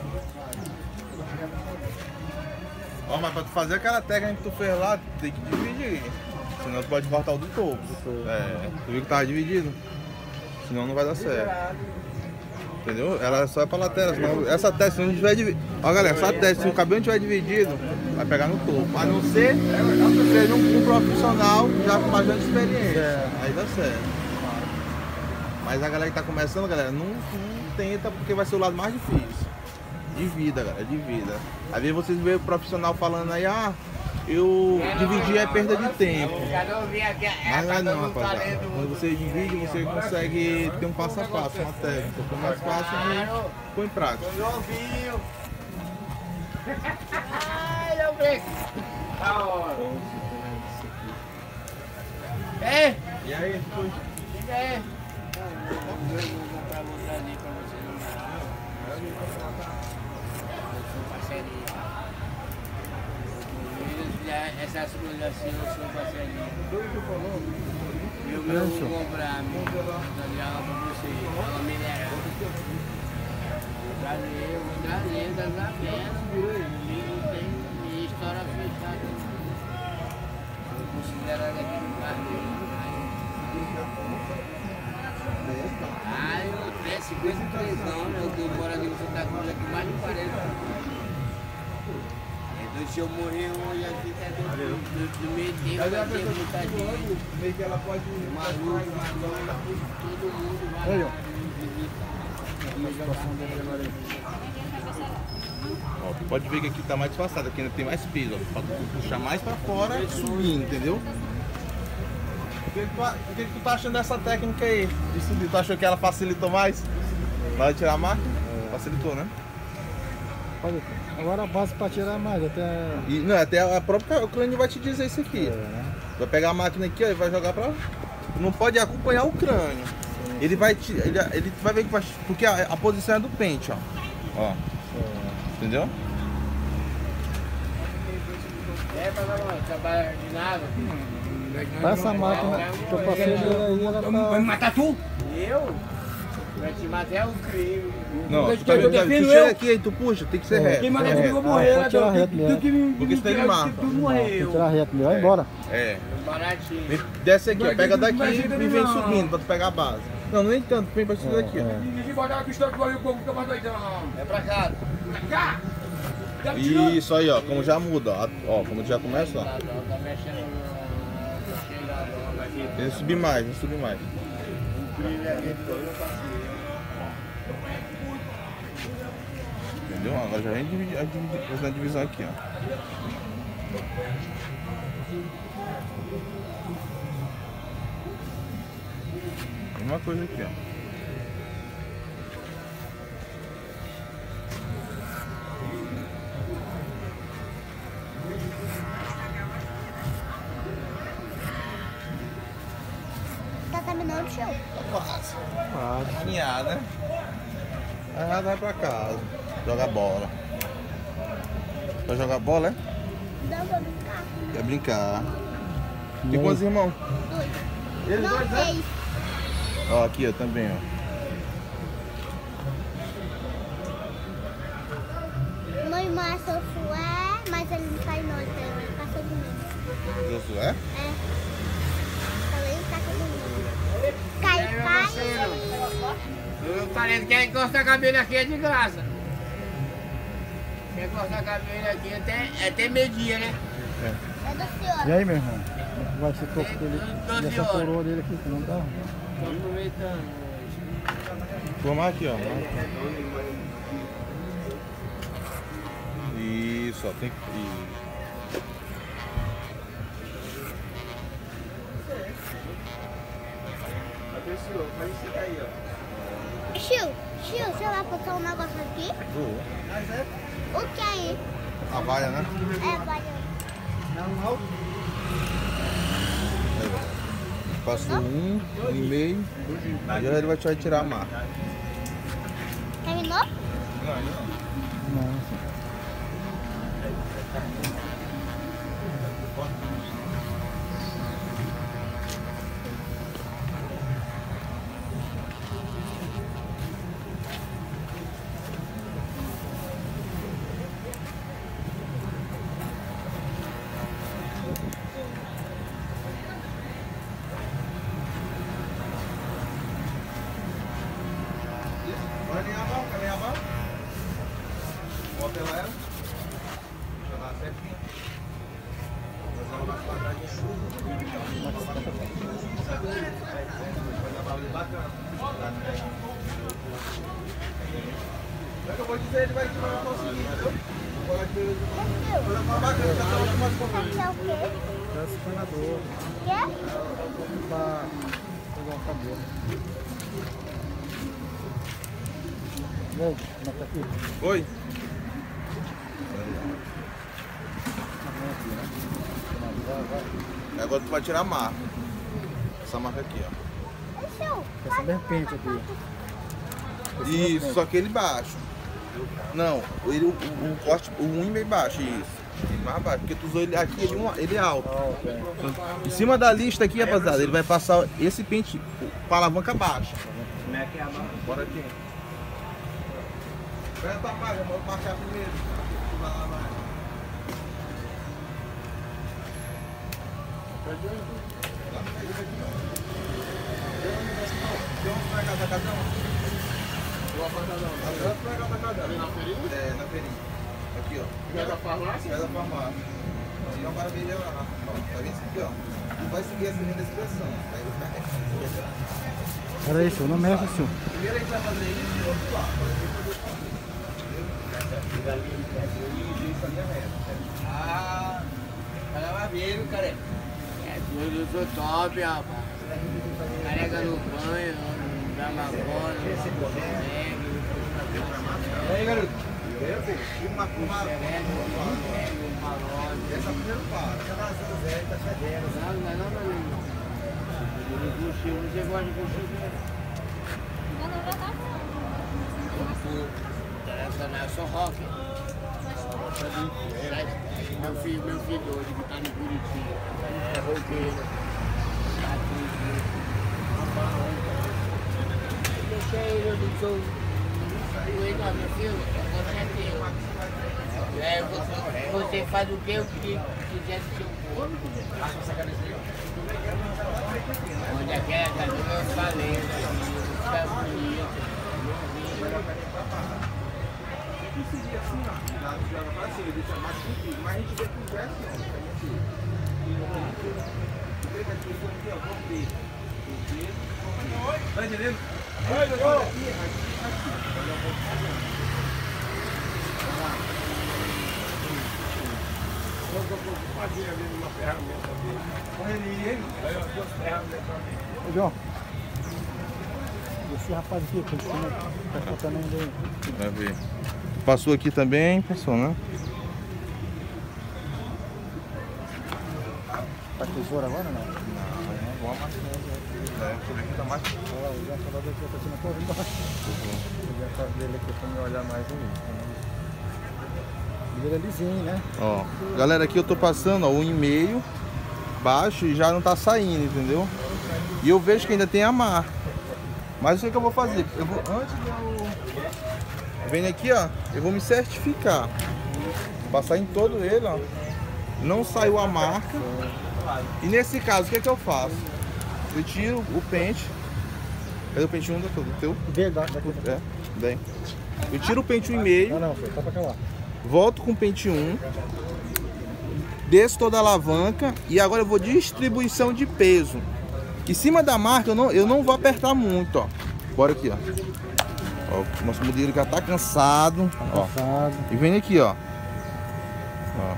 S1: Ó, mas pra tu fazer aquela técnica que tu fez lá, tem que dividir. Senão tu pode cortar o do topo. É, tu viu que tava dividido? Senão não vai dar certo. Entendeu? Ela só é pra lateral, senão essa testa, se não tiver dividido. Ó galera, essa testa, se o cabelo não tiver dividido, vai pegar no topo. A não ser seja um, um profissional já com bastante experiência. Aí dá certo. Mas a galera que tá começando, galera, não, não tenta porque vai ser o lado mais difícil. De vida, galera, de vida. Às vezes vocês veem o profissional falando aí, ah, eu dividi é perda de tempo. Mas não é não, rapaziada. Quando você divide, você consegue ter um passo a passo, uma técnica. Ficou mais fácil de pôr em prática.
S6: Ai, eu vi. É?
S1: E aí, depois?
S6: É. Eu vou comprar outra ali pra você não dar. Eu sou parceria. Essas coisas assim eu sou parceria. Eu vou comprar, meu, pra você, água mineral. ler, vou dar lendas apenas, não tem história fechada. Eu considero ela aqui no barbeiro. Ah, eu tenho cinquenta e três anos, eu moro ali em Santa Cruz aqui mais de quarenta anos. Então, se eu morrer hoje aqui, tá do, do, do meio tempo, vai ter muita gente.
S1: Meio que ela pode ir
S6: Uma luz, uma dona, todo mundo vai lá visitar.
S1: Ó, pode ver que aqui tá mais disfarçado, aqui ainda tem mais peso, ó, pra puxar mais pra fora e subir, entendeu? O que, que, tu, o que, que tu tá achando dessa técnica aí de subir? Tu achou que ela facilitou mais? Na hora de tirar a máquina? É. Facilitou, né?
S2: Olha, agora a base para tirar mais, até...
S1: E, não, até a própria o crânio vai te dizer isso aqui. É, né? Vai pegar a máquina aqui, ó, e vai jogar pra... Não pode acompanhar o crânio. Sim. Ele vai te, ele, ele vai ver que vai... Porque a, a posição é do pente, ó. Ó. É. Entendeu?
S6: É, pra não trabalhar de nada.
S2: Essa máquina que eu passei aí, ela tá...
S6: Vai me matar tu? Eu? Vai te matar é o crime.
S1: Não, tu, tá vendo, tu chega aqui e tu puxa, tem que ser reto.
S6: Quem manda eu vou morrer,
S2: né? Tirar reto mesmo.
S1: Porque isso tem marca.
S6: Tu morreu.
S2: Tirar reto mesmo, vai embora.
S1: É.
S6: Baratinho.
S1: Desce aqui, ó, pega daqui e vem subindo pra tu pegar a base. Não, nem tanto, vem pra subir daqui, ó.
S6: Ninguém vai dar a questão que vai o povo fica mais doidão. É pra cá. Pra cá.
S1: Isso aí, ó, como já muda, ó, ó, como já começa, ó.
S6: Tá mexendo.
S1: Tem que subir mais, tem que subir mais. Entendeu? Agora já vem dividir, fazer a divisão aqui, ó. Mesma coisa aqui, ó.
S3: Terminando o show.
S1: Quase. Quase. Caminhar, né? Aí já vai pra casa. Joga bola. Vai jogar bola, é?
S3: Não, vou brincar.
S1: Quer brincar. Tem quantos irmãos?
S3: Dois.
S1: Eles
S3: Não,
S1: dois, né?
S3: três.
S1: Ó, aqui, ó, também, ó.
S3: Meu irmão é Josué, mas ele não faz noite, ele passou de mim.
S1: Josué?
S3: É. Falei, ele passou de mim. Cai, cai.
S6: Eu parece que quem encosta a cabelo aqui é de graça. Quem encosta a cabelo aqui até, até meio-dia, né?
S3: É do senhor.
S2: E aí, meu irmão? Vai ser topo dele, dessa coroa dele aqui, que não dá?
S6: Tô aproveitando hoje.
S1: Vamos aqui, ó. Isso, ó, tem que...
S3: Chiu, Chiu, você vai botar um negócio aqui?
S1: Vou.
S3: O que é isso?
S1: A vaia, né?
S3: É, vai.
S1: Passo um, um e meio, aí ele vai te tirar a marca.
S3: Terminou?
S1: Não, ainda não.
S2: Não.
S1: Bora alinhar a mão, quer alinhar a mão? Bota ela ela. Deixa lá certinho. Fazer ela mais quadradinha. Fazer a barulho bacana. É que eu vou dizer, ele vai te mandar o seguinte, entendeu? Vou fazer uma bacana, já tá mais pouquinho.
S3: Isso é o quê?
S2: É o espanador.
S3: O quê?
S2: Pra pegar o cabelo. E aí, como é que tá aqui?
S1: Oi? Agora tu vai tirar a marca. Essa marca aqui, ó.
S3: Chiu.
S2: Essa verpente aqui.
S1: Isso, só que ele baixo. Não, ele, o, o, o corte, o um meio baixo, isso. Ele mais baixo, porque tu usou ele aqui, ele, um, ele é alto. Em cima da lista aqui, rapaziada, ele vai passar esse pente com a alavanca baixa.
S6: Como é que é a mão?
S1: Bora aqui. Pega tua paga, vamos marcar primeiro. Vai lá, vai. Tem um supermercado da Casão?
S2: O apartadão.
S1: Tem um supermercado da Casão.
S2: Ali na feirinha?
S1: É, na feirinha. Aqui, ó.
S2: Pé da farmácia?
S1: Pé da farmácia. Tem uma barbearia lá. Ó, tá vendo isso aqui, ó? Tu vai seguir essa linha da expressão. Aí vai ficar reto.
S8: Era isso, o nome é assim.
S1: Primeiro a gente vai fazer isso e outro lá.
S6: Ah, ela vai ver, cara. É tudo, eu sou top, rapaz. Carrega no banho, dá uma bola,
S1: E aí, garoto? Uma uma essa primeiro para. Tá fedendo.
S6: Não, não é não, não. Você gosta de coxinha?
S7: Não, não vai dar.
S6: Essa não é só rock. Meu filho, meu filho hoje que tá no Curitiba. É roqueiro. Tá tudo. Deixa ele, eu não sou. Ele não, meu filho, você é teu. É, você, você faz o que eu quiser do seu corpo. Onde é que é? Cadê meus talentos? Fica bonito.
S1: Esse dia assim, ó, lá no jogo pra cima, deixa mais sentido, mas a gente vê conversa, ó, a gente vê que as pessoas aqui, ó, vão ver, vão ver, tá entendendo? Oi, jogou! Aqui, aqui, aqui.
S2: Eu vou fazer ali uma ferramenta dele.
S1: Correria, hein?
S2: Aí eu duas ferramentas ali.
S8: Ô, João. Esse rapaz aqui, continua, tá cortando ainda aí.
S1: Vai ver. Passou aqui também, passou, né?
S8: Tá tesoura agora ou não?
S1: Não, não é bom amassando. É, por aqui tá mais.
S8: Olha lá, o João falou daqui, eu tô sendo correndo embaixo. Eu já faço dele aqui pra me olhar mais aí. Ele é lisinho, né?
S1: Ó, galera, aqui eu tô passando, ó, um e meio baixo e já não tá saindo, entendeu? E eu vejo que ainda tem a marca. Mas o que, que eu vou fazer? Eu vou, antes de eu venho aqui, ó, eu vou me certificar. Passar em todo ele, ó. Não saiu a marca. E nesse caso, o que, que eu faço? Eu tiro o pente. Cadê o pente um do teu?
S8: Vê daqui.
S1: É, bem. Eu tiro o pente um e meio.
S8: Não, não, foi só pra cá lá.
S1: Volto com o pente um, desço toda a alavanca e agora eu vou distribuição de peso. Em cima da marca eu não, eu não vou apertar muito, ó. Bora aqui, ó. Ó, o nosso modelo já tá cansado, ó.
S8: Cansado.
S1: E vem aqui, ó. Ó.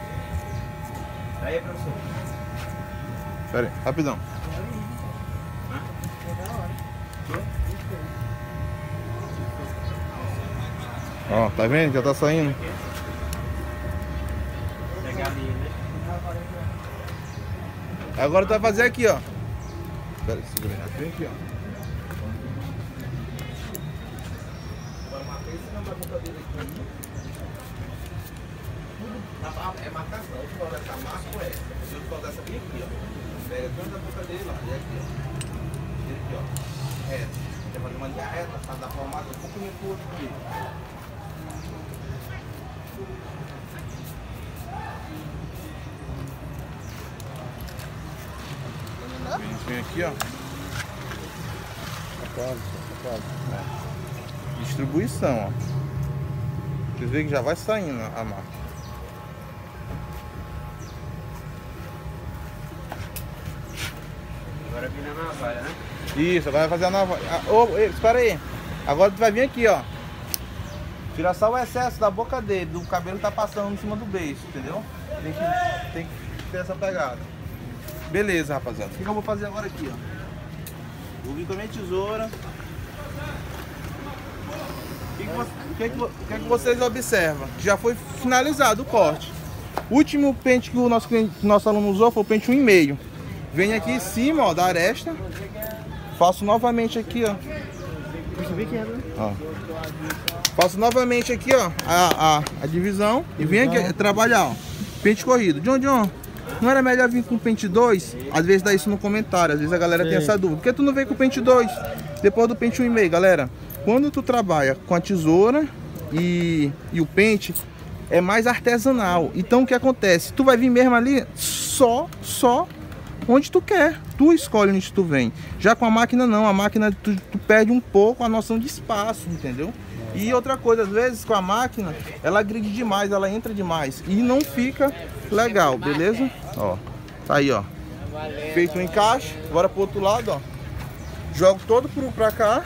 S4: Aí, professor.
S1: Pera aí, rapidão. Ó, tá vendo? Já tá saindo. Agora tu vai fazer aqui, ó. Pera aí, segura aí. Vem aqui, ó. Agora marca esse não da boca dele aqui. É marcação. Eu vou essa marca ou essa? Eu vou dessa bem aqui, ó. Pega tanto da boca dele, ó. E aqui, ó. E aqui, ó. Reto. Quer fazer uma linha reta, pra dar formada um pouquinho curto aqui. Vem aqui, ó.
S8: Tá quase, tá quase.
S1: É. Distribuição, ó. Vocês veem que já vai saindo a marca.
S6: Agora vem na navalha, né?
S1: Isso, agora vai fazer a navalha. Ah, ô, espera aí. Agora tu vai vir aqui, ó. Tirar só o excesso da boca dele, do cabelo que tá passando em cima do beiço, entendeu? Tem que, tem que ter essa pegada. Beleza, rapaziada. O que, que eu vou fazer agora aqui, ó? Vou vir com a minha tesoura. O que, que, você, o que, que, o que, que vocês observam? Já foi finalizado o corte. O último pente que o nosso, cliente, nosso aluno usou foi o pente um e meio. Venho aqui em cima, ó, da aresta. Faço novamente aqui, ó. Ó. Faço novamente aqui, ó, a, a, a divisão. E venho aqui trabalhar, ó. Pente corrido. John, John. Não era melhor vir com o pente dois? Às vezes dá isso no comentário, às vezes a galera Sim. tem essa dúvida. Por que tu não vem com o pente dois depois do pente um e meio, galera? Quando tu trabalha com a tesoura e, e o pente é mais artesanal. Então o que acontece? Tu vai vir mesmo ali só, só onde tu quer. Tu escolhe onde tu vem. Já com a máquina não, a máquina tu, tu perde um pouco a noção de espaço, entendeu? E outra coisa, às vezes com a máquina, ela agride demais, ela entra demais e não fica legal, beleza? Ó, tá aí, ó. Feito um encaixe, agora pro outro lado, ó. Jogo todo pro pra cá.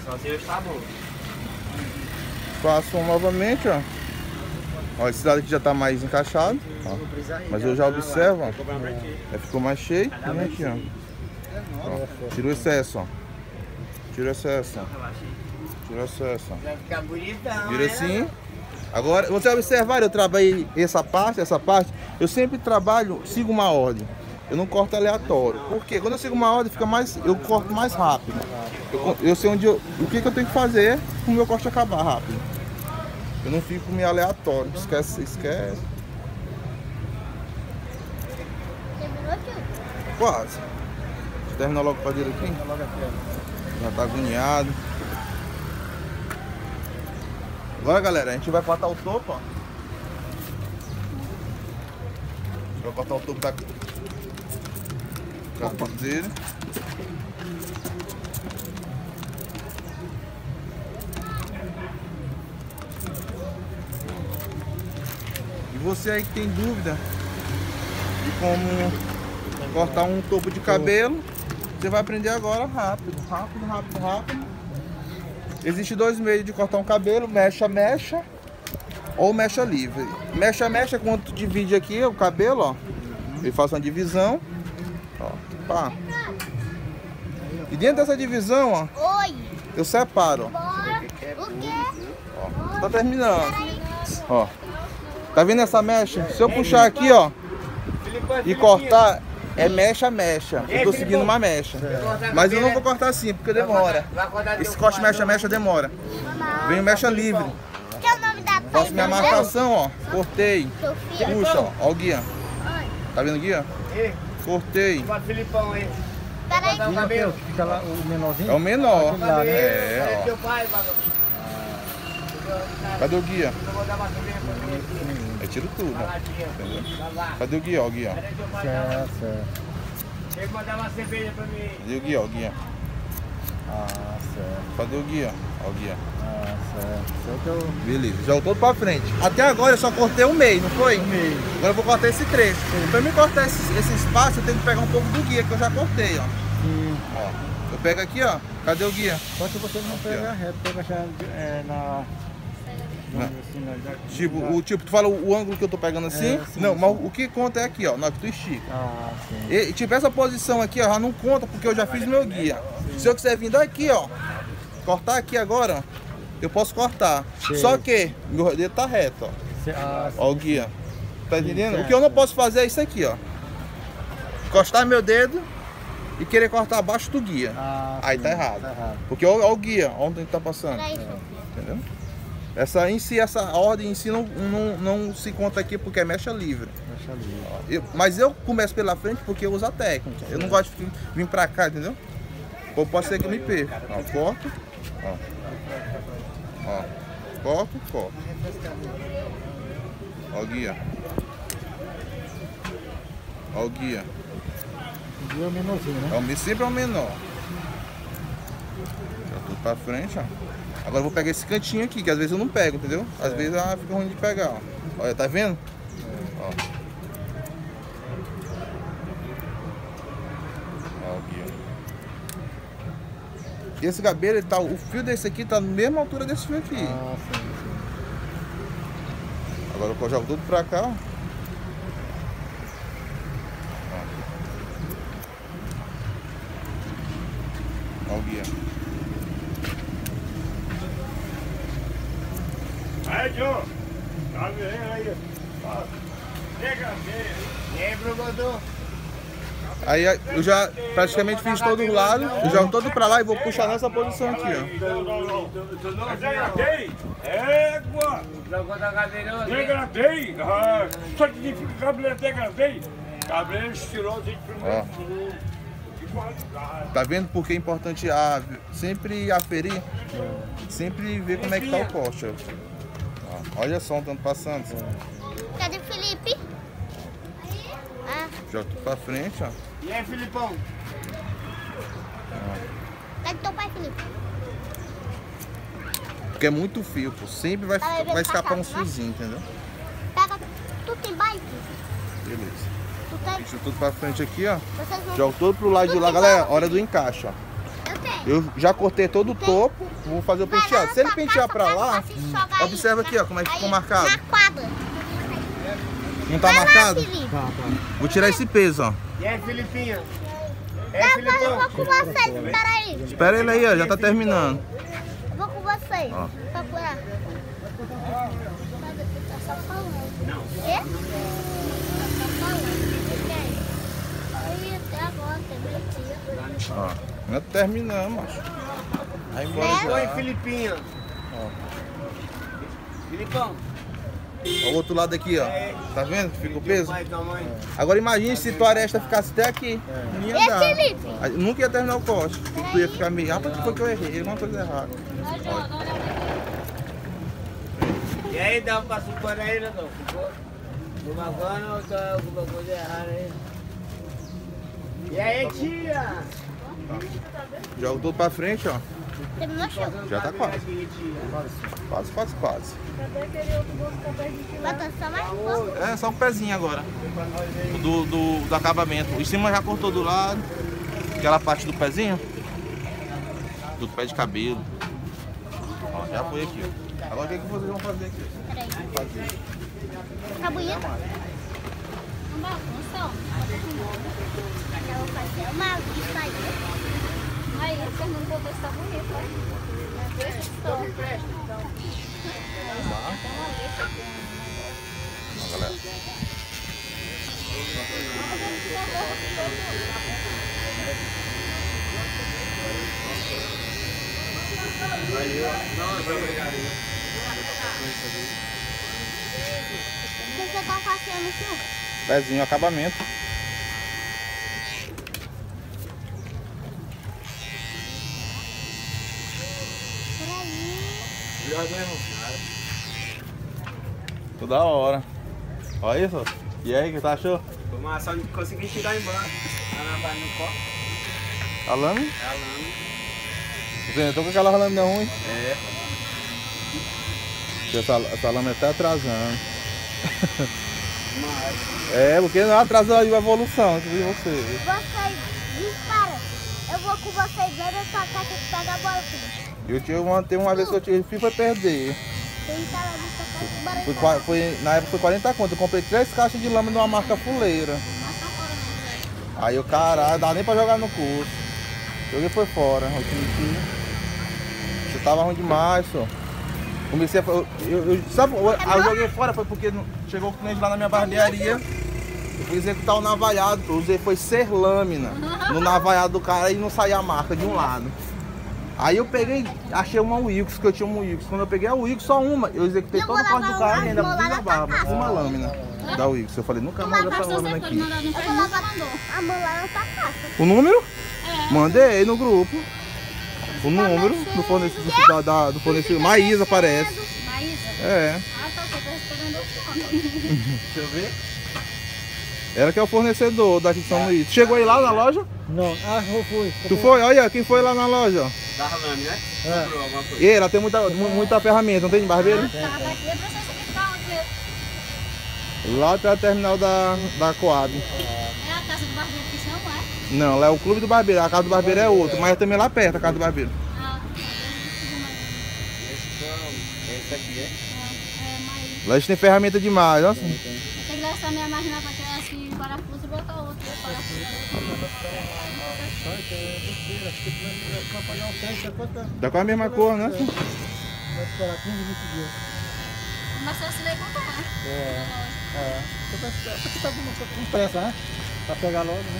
S1: Faço novamente, ó. Ó, esse lado aqui já tá mais encaixado, ó. Mas eu já observo, ó. Já ficou mais cheio. E aqui, ó. Ó. Tira o excesso, ó. Tira o excesso, ó. Tira o excesso, ó.
S6: Vai ficar bonitão.
S1: Vira assim. Agora, você observar, eu trabalhei essa parte, essa parte. Eu sempre trabalho, sigo uma ordem. Eu não corto aleatório. Porque quando eu sigo uma ordem, fica mais, eu corto mais rápido. Eu, eu sei onde eu, o que, que eu tenho que fazer para o meu corte acabar rápido. Eu não fico meio aleatório. Esquece, esquece.
S3: Terminou, tio?
S1: Quase. Deixa eu terminar logo o padeiro aqui. Já tá agoniado. Agora, galera, a gente vai cortar o topo, ó. Vai cortar o topo da capa dele. E você aí que tem dúvida de como cortar um topo de cabelo, você vai aprender agora rápido, rápido, rápido, rápido. Existem dois meios de cortar um cabelo: mecha, mecha ou mecha livre. Mecha, mecha, quando tu divide aqui o cabelo, ó, eu faço uma divisão, ó, pá. E dentro dessa divisão, ó,
S3: Oi.
S1: eu separo, ó.
S3: Bora. O quê?
S1: Ó, tá terminando. Ó, tá vendo essa mecha? Se eu puxar aqui, ó, e cortar, é mecha, mecha. Eu tô seguindo uma mecha. Mas eu não vou cortar assim, porque demora. Esse corte mecha, mecha demora. Vem mecha livre.
S3: Que é o nome da
S1: Faço minha marcação, ó. Cortei.
S3: Sofia.
S1: Puxa, ó. Ó o guia.
S3: Oi.
S1: Tá vendo o guia? Cortei.
S6: Bota o Filipão aí.
S3: Peraí.
S6: Bota o cabelo.
S8: Fica lá o menorzinho.
S1: É o menor.
S8: Lá, né?
S1: É,
S6: Teu pai, bagulho.
S1: ó. Cadê o guia?
S6: Eu vou dar uma cerveja pra mim aqui.
S1: Eu tiro tudo, ó.
S6: Saladinha. Vai lá.
S1: Cadê o guia, ó, o guia?
S6: Cadê teu pai?
S8: Certo, certo.
S6: Tem que mandar uma cerveja pra mim.
S1: Cadê o guia, ó, o guia?
S8: Ah, certo.
S1: Cadê o guia? Ó, o guia.
S8: Ah, certo. Só que eu...
S1: Beleza, já todo pra frente. Até agora eu só cortei o meio, não foi?
S8: O meio.
S1: Agora eu vou cortar esse trecho. Pra mim cortar esse, esse espaço, eu tenho que pegar um pouco do guia, que eu já cortei, ó.
S8: Sim.
S1: Ó, eu pego aqui, ó. Cadê o guia?
S8: Só que você não pega reto, pega já é, na...
S1: Não.
S8: Assim, na...
S1: Tipo, o, tipo, tu fala o, o ângulo que eu tô pegando assim?
S8: É, sim,
S1: não,
S8: sim.
S1: mas o que conta é aqui, ó. Na hora que tu estica.
S8: Ah, sim.
S1: E, tipo, essa posição aqui, ó, já não conta porque eu já fiz meu guia. Se eu quiser vir daqui, ó, cortar aqui agora, ó, eu posso cortar.
S8: Sim.
S1: Só que meu dedo tá reto, ó.
S8: Ah, sim.
S1: Ó o guia. Tá entendendo?
S8: Sim,
S1: O que eu não posso fazer é isso aqui, ó. Encostar meu dedo e querer cortar abaixo do guia.
S8: Ah,
S1: Aí
S8: sim,
S1: tá errado.
S8: Tá errado.
S1: Porque ó, ó o guia, onde ele tá passando.
S3: Peraí, Sofia.
S1: Entendeu? Essa em si, essa ordem em si não, não, não se conta aqui porque é mecha livre.
S8: Deixa ali.
S1: Eu- mas eu começo pela frente porque eu uso a técnica. Eu não gosto de vir pra cá, entendeu? Ou pode ser que eu me perca. Ó, corto. Ó. Ó. Corto, corto. Ó o guia. Ó o guia.
S8: O guia é o menorzinho, né?
S1: É o me- sempre é o menor. Já tudo pra frente, ó. Agora eu vou pegar esse cantinho aqui, que às vezes eu não pego, entendeu? Às vezes ah, fica ruim de pegar, ó. Olha, tá vendo? Ó. Ó o guia. E esse cabelo, ele tá, o fio desse aqui tá na mesma altura desse fio aqui.
S8: Ah, sim, sim.
S1: Agora eu jogo tudo pra cá, ó. Ó. Ó o guia.
S2: Aí, João. Tá vendo aí? Chega,
S6: E aí, Brugodô?
S1: Aí eu já praticamente fiz todo o lado, eu jogo todo pra lá e vou puxar nessa posição aqui, ó.
S2: Não, não, não. Eu já gratei. Égua.
S6: Jogou da cadeira
S2: Já gratei. Ah, só que significa que cabelo até gratei. Cabelo estiloso de primeiro
S1: Ó.
S2: mundo. De qualidade.
S1: Tá vendo porque é importante a, sempre aferir, sempre ver como é que tá o corte, ó. Ó. Olha só, tanto passando.
S3: Cadê o Felipe? Ah,
S1: Joga tudo pra frente, ó.
S6: E aí, Filipão?
S3: cadê teu pai, Felipe?
S1: Porque é muito fio, pô. Sempre vai,
S3: Tá,
S1: vai escapar uns
S3: né?
S1: fiozinhos, entendeu?
S3: Pega, tu tem bike?
S1: Beleza.
S3: Tu tem?
S1: Deixa tudo pra frente aqui, ó.
S3: Vocês vão...
S1: Joga todo pro lado de lá, galera. Hora do encaixe, ó.
S3: Eu tenho.
S1: Eu já cortei todo o topo, vou fazer o
S3: Vai lá
S1: penteado.
S3: na
S1: Se ele
S3: tua
S1: pentear
S3: casa,
S1: pra lá,
S3: passa e joga aí,
S1: observa aqui,
S3: na-
S1: ó, como é que ficou
S3: aí,
S1: marcado.
S3: Na quadra.
S1: Não tá
S3: Vai lá,
S1: marcado?
S3: Felipe.
S1: Vou tirar esse peso, ó.
S6: E aí, Filipinha? É,
S3: Eu vou- eu
S6: Filipão?
S3: vou com vocês, espera aí.
S1: Espera ele aí, ó, já tá terminando.
S3: Eu vou com vocês.
S1: Ó.
S3: Procurar. Tá só falando. Não. Quê? Tá só falando. Quem? Aí até agora, tem mentira.
S1: Ó, já terminamos, macho. Vai embora
S6: Oi,
S1: já.
S6: Filipinha.
S1: Ó.
S6: Filipão.
S1: Ó, o outro lado aqui, ó. Tá vendo? Fica o peso.
S6: Pai, tua mãe.
S1: Agora imagine se tua aresta ficasse até aqui. Não ia
S3: E
S1: dar.
S3: Felipe?
S1: Aí nunca ia terminar o corte. Tu ia ficar meio. Ah, por que foi que eu errei? Alguma coisa errada.
S6: E aí, dá um passo por aí, né, não? Ficou? Ficou bacana ou tá alguma coisa errada aí? E aí, tia?
S1: Joga tudo pra frente, ó.
S3: Terminou o show.
S1: Já tá quase. Quase, quase, quase.
S3: Bota só mais um pouco.
S1: É só um pezinho agora. Do, do, do acabamento. Em cima já cortou do lado. Aquela parte do pezinho. Do pé de cabelo. Ó, já foi aqui, ó. Agora o que, que vocês vão fazer aqui?
S3: Peraí.
S1: Vamos fazer.
S3: Tá bonito?
S7: Uma bagunça.
S3: Eu vou fazer uma lista aí.
S7: Aí, o Fernando botou isso, tá bonito, ó. Deixa só.
S1: Ó, galera.
S3: O que você tá fazendo, senhor?
S1: Pezinho, acabamento.
S3: Peraí.
S1: Toda hora. Olha isso. E aí, o que tu achou?
S6: Foi uma ação de conseguir tirar embora. Tá na barra no copo.
S1: A lâmina?
S6: É a lâmina.
S1: Você tô com aquela lâmina ruim.
S6: É.
S1: Essa, essa lâmina tá atrasando.
S6: Mas.
S1: É, porque não atrasa a evolução, que viu você.
S3: Vocês, dispara. Eu vou com vocês ver a sua caixa que pega a bola, filho.
S1: Eu tive uma, teve uma vez que eu tive fui pra perder.
S3: Tem que lá de sua caixa de barulho.
S1: Foi, qua- foi, na época foi quarenta conto. Eu comprei três caixas de lâmina de uma marca fuleira. Aí o caralho, dá nem pra jogar no curso. Joguei foi fora. Eu tive que- Você tava ruim demais, só. Comecei a. Eu, eu, eu- sabe, eu, eu joguei fora foi porque não- chegou o cliente lá na minha barbearia. Eu fui executar o navalhado. Eu usei foi ser lâmina no navalhado do cara e não saía a marca de um lado. Aí eu peguei, achei uma Wilkes, que eu tinha uma Wilkes. Quando eu peguei a Wilkes, só uma, eu executei
S3: Eu
S1: todo o
S3: vou
S1: corte do
S3: lavar
S1: cara
S3: uma,
S1: e ainda
S3: vou
S1: fiz
S3: lavar
S1: a barba,
S3: na tua
S1: uma lâmina da Wilkes. Eu falei, nunca mais essa lâmina aqui.
S7: Mandar no
S3: Eu vou
S7: Fernando,
S3: lavar
S7: mandou.
S3: a mão lá na tua casa.
S1: O número?
S7: É.
S1: Mandei no grupo. O número do fornecedor, da, da- do fornecedor. Maísa aparece.
S7: Maísa?
S1: É.
S7: Ah, tá, você tá respondendo o nome.
S6: Deixa eu ver.
S1: Ela que é o fornecedor daqui de São Luís. Chegou aí lá na loja?
S8: Não, ah, eu fui.
S1: Tu foi? Olha, quem foi lá na loja? ó.
S6: Da lâmina, né?
S8: É.
S6: Comprou alguma coisa.
S1: E ela tem muita, mu- muita ferramenta, não tem de barbeiro?
S7: Tá, tá aqui. Eu preciso ficar onde?
S1: Lá até o terminal da, da Coab.
S7: É a casa do barbeiro que chama, é?
S1: Não, lá é o clube do barbeiro, a casa do barbeiro é outro, mas é também lá perto a casa do barbeiro.
S7: Ah,
S6: Esse aqui é.
S7: é, Maísa.
S1: Lá a gente tem ferramenta demais, nossa.
S7: Tem que deixar minha máquina pra tirar esse parafuso e botar outro parafuso.
S8: Vai pagar um teste, quanto
S1: Tá com a mesma cor, né?
S8: vai esperar quinze, vinte dias.
S7: Mas só se lê comprar.
S8: É, é. Você tá, você tá com, com pressa, né? Pra pegar logo, né?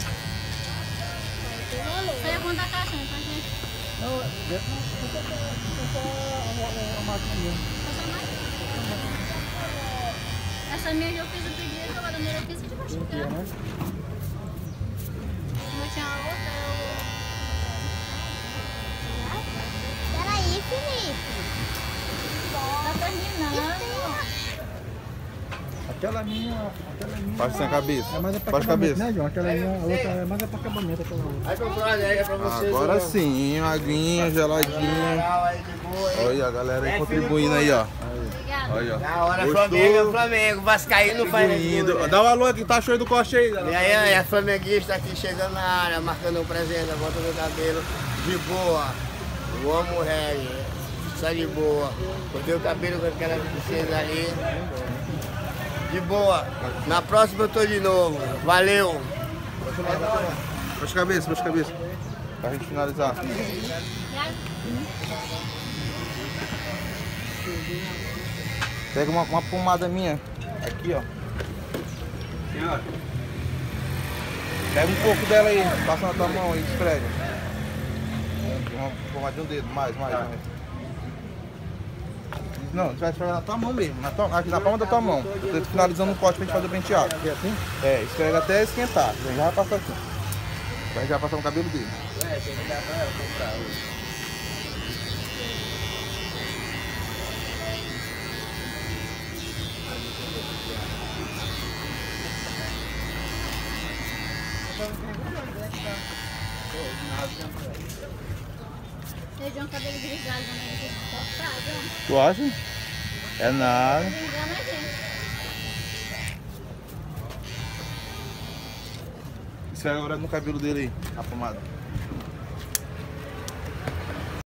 S7: Você ia contar a caixa, né? Pra gente.
S8: Não, é, não, você tá a máquina mesmo.
S7: Essa máquina. Essa minha eu fiz o pedido, agora a minha eu fiz de baixo.
S8: Vinte dias, né?
S7: Como eu tinha a outra, eu...
S3: Peraí, Felipe.
S7: Tá terminando.
S3: Isso tem uma
S8: Aquela minha, aquela minha...
S1: Baixa sem a cabeça.
S8: É mais é pra
S1: Baixa a
S8: acabamento,
S1: cabeça.
S8: né, João? Aquela minha, a outra é mais é pra acabamento, aquela outra.
S6: Aí comprou uma adega pra vocês.
S1: Agora
S6: ó.
S1: sim, uma aguinha, geladinha.
S6: Legal, aí de boa, hein?
S1: Olha a galera aí contribuindo aí, ó.
S7: Obrigada.
S1: Olha, ó.
S6: Da hora,
S1: Gostou?
S6: Flamengo é Flamengo. Vascaíno faz
S1: Contribuindo. Dá um alô aqui, tá show do corte aí, galera.
S6: E aí, é flamenguista aqui chegando na área, marcando um presente, a volta do cabelo, de boa. Eu amo o reggae, só de boa. Cortei o cabelo com aquela princesa ali. De boa. Na próxima eu tô de novo. Valeu.
S1: Baixa a cabeça, baixa a cabeça. Pra gente finalizar. Pega uma, uma pomada minha. Aqui, ó. Pega um pouco dela aí, passa na tua mão aí, esfrega. Uma pomada de um dedo, mais, mais, mais. Não, você vai esfregar na tua mão mesmo, na, tua, aqui na palma da tua mão. Tô finalizando um corte pra gente fazer o penteado.
S8: Aqui assim?
S1: É, esfrega até esquentar. Já vai passar aqui. Vai já passar no cabelo dele.
S6: É, tem que dar pra ela comprar.
S7: Feijão, cabelo grisalho, né? Tem que cortar, João.
S1: Tu acha? É nada.
S7: Não engana a gente.
S1: Esfrega agora no cabelo dele aí, a pomada.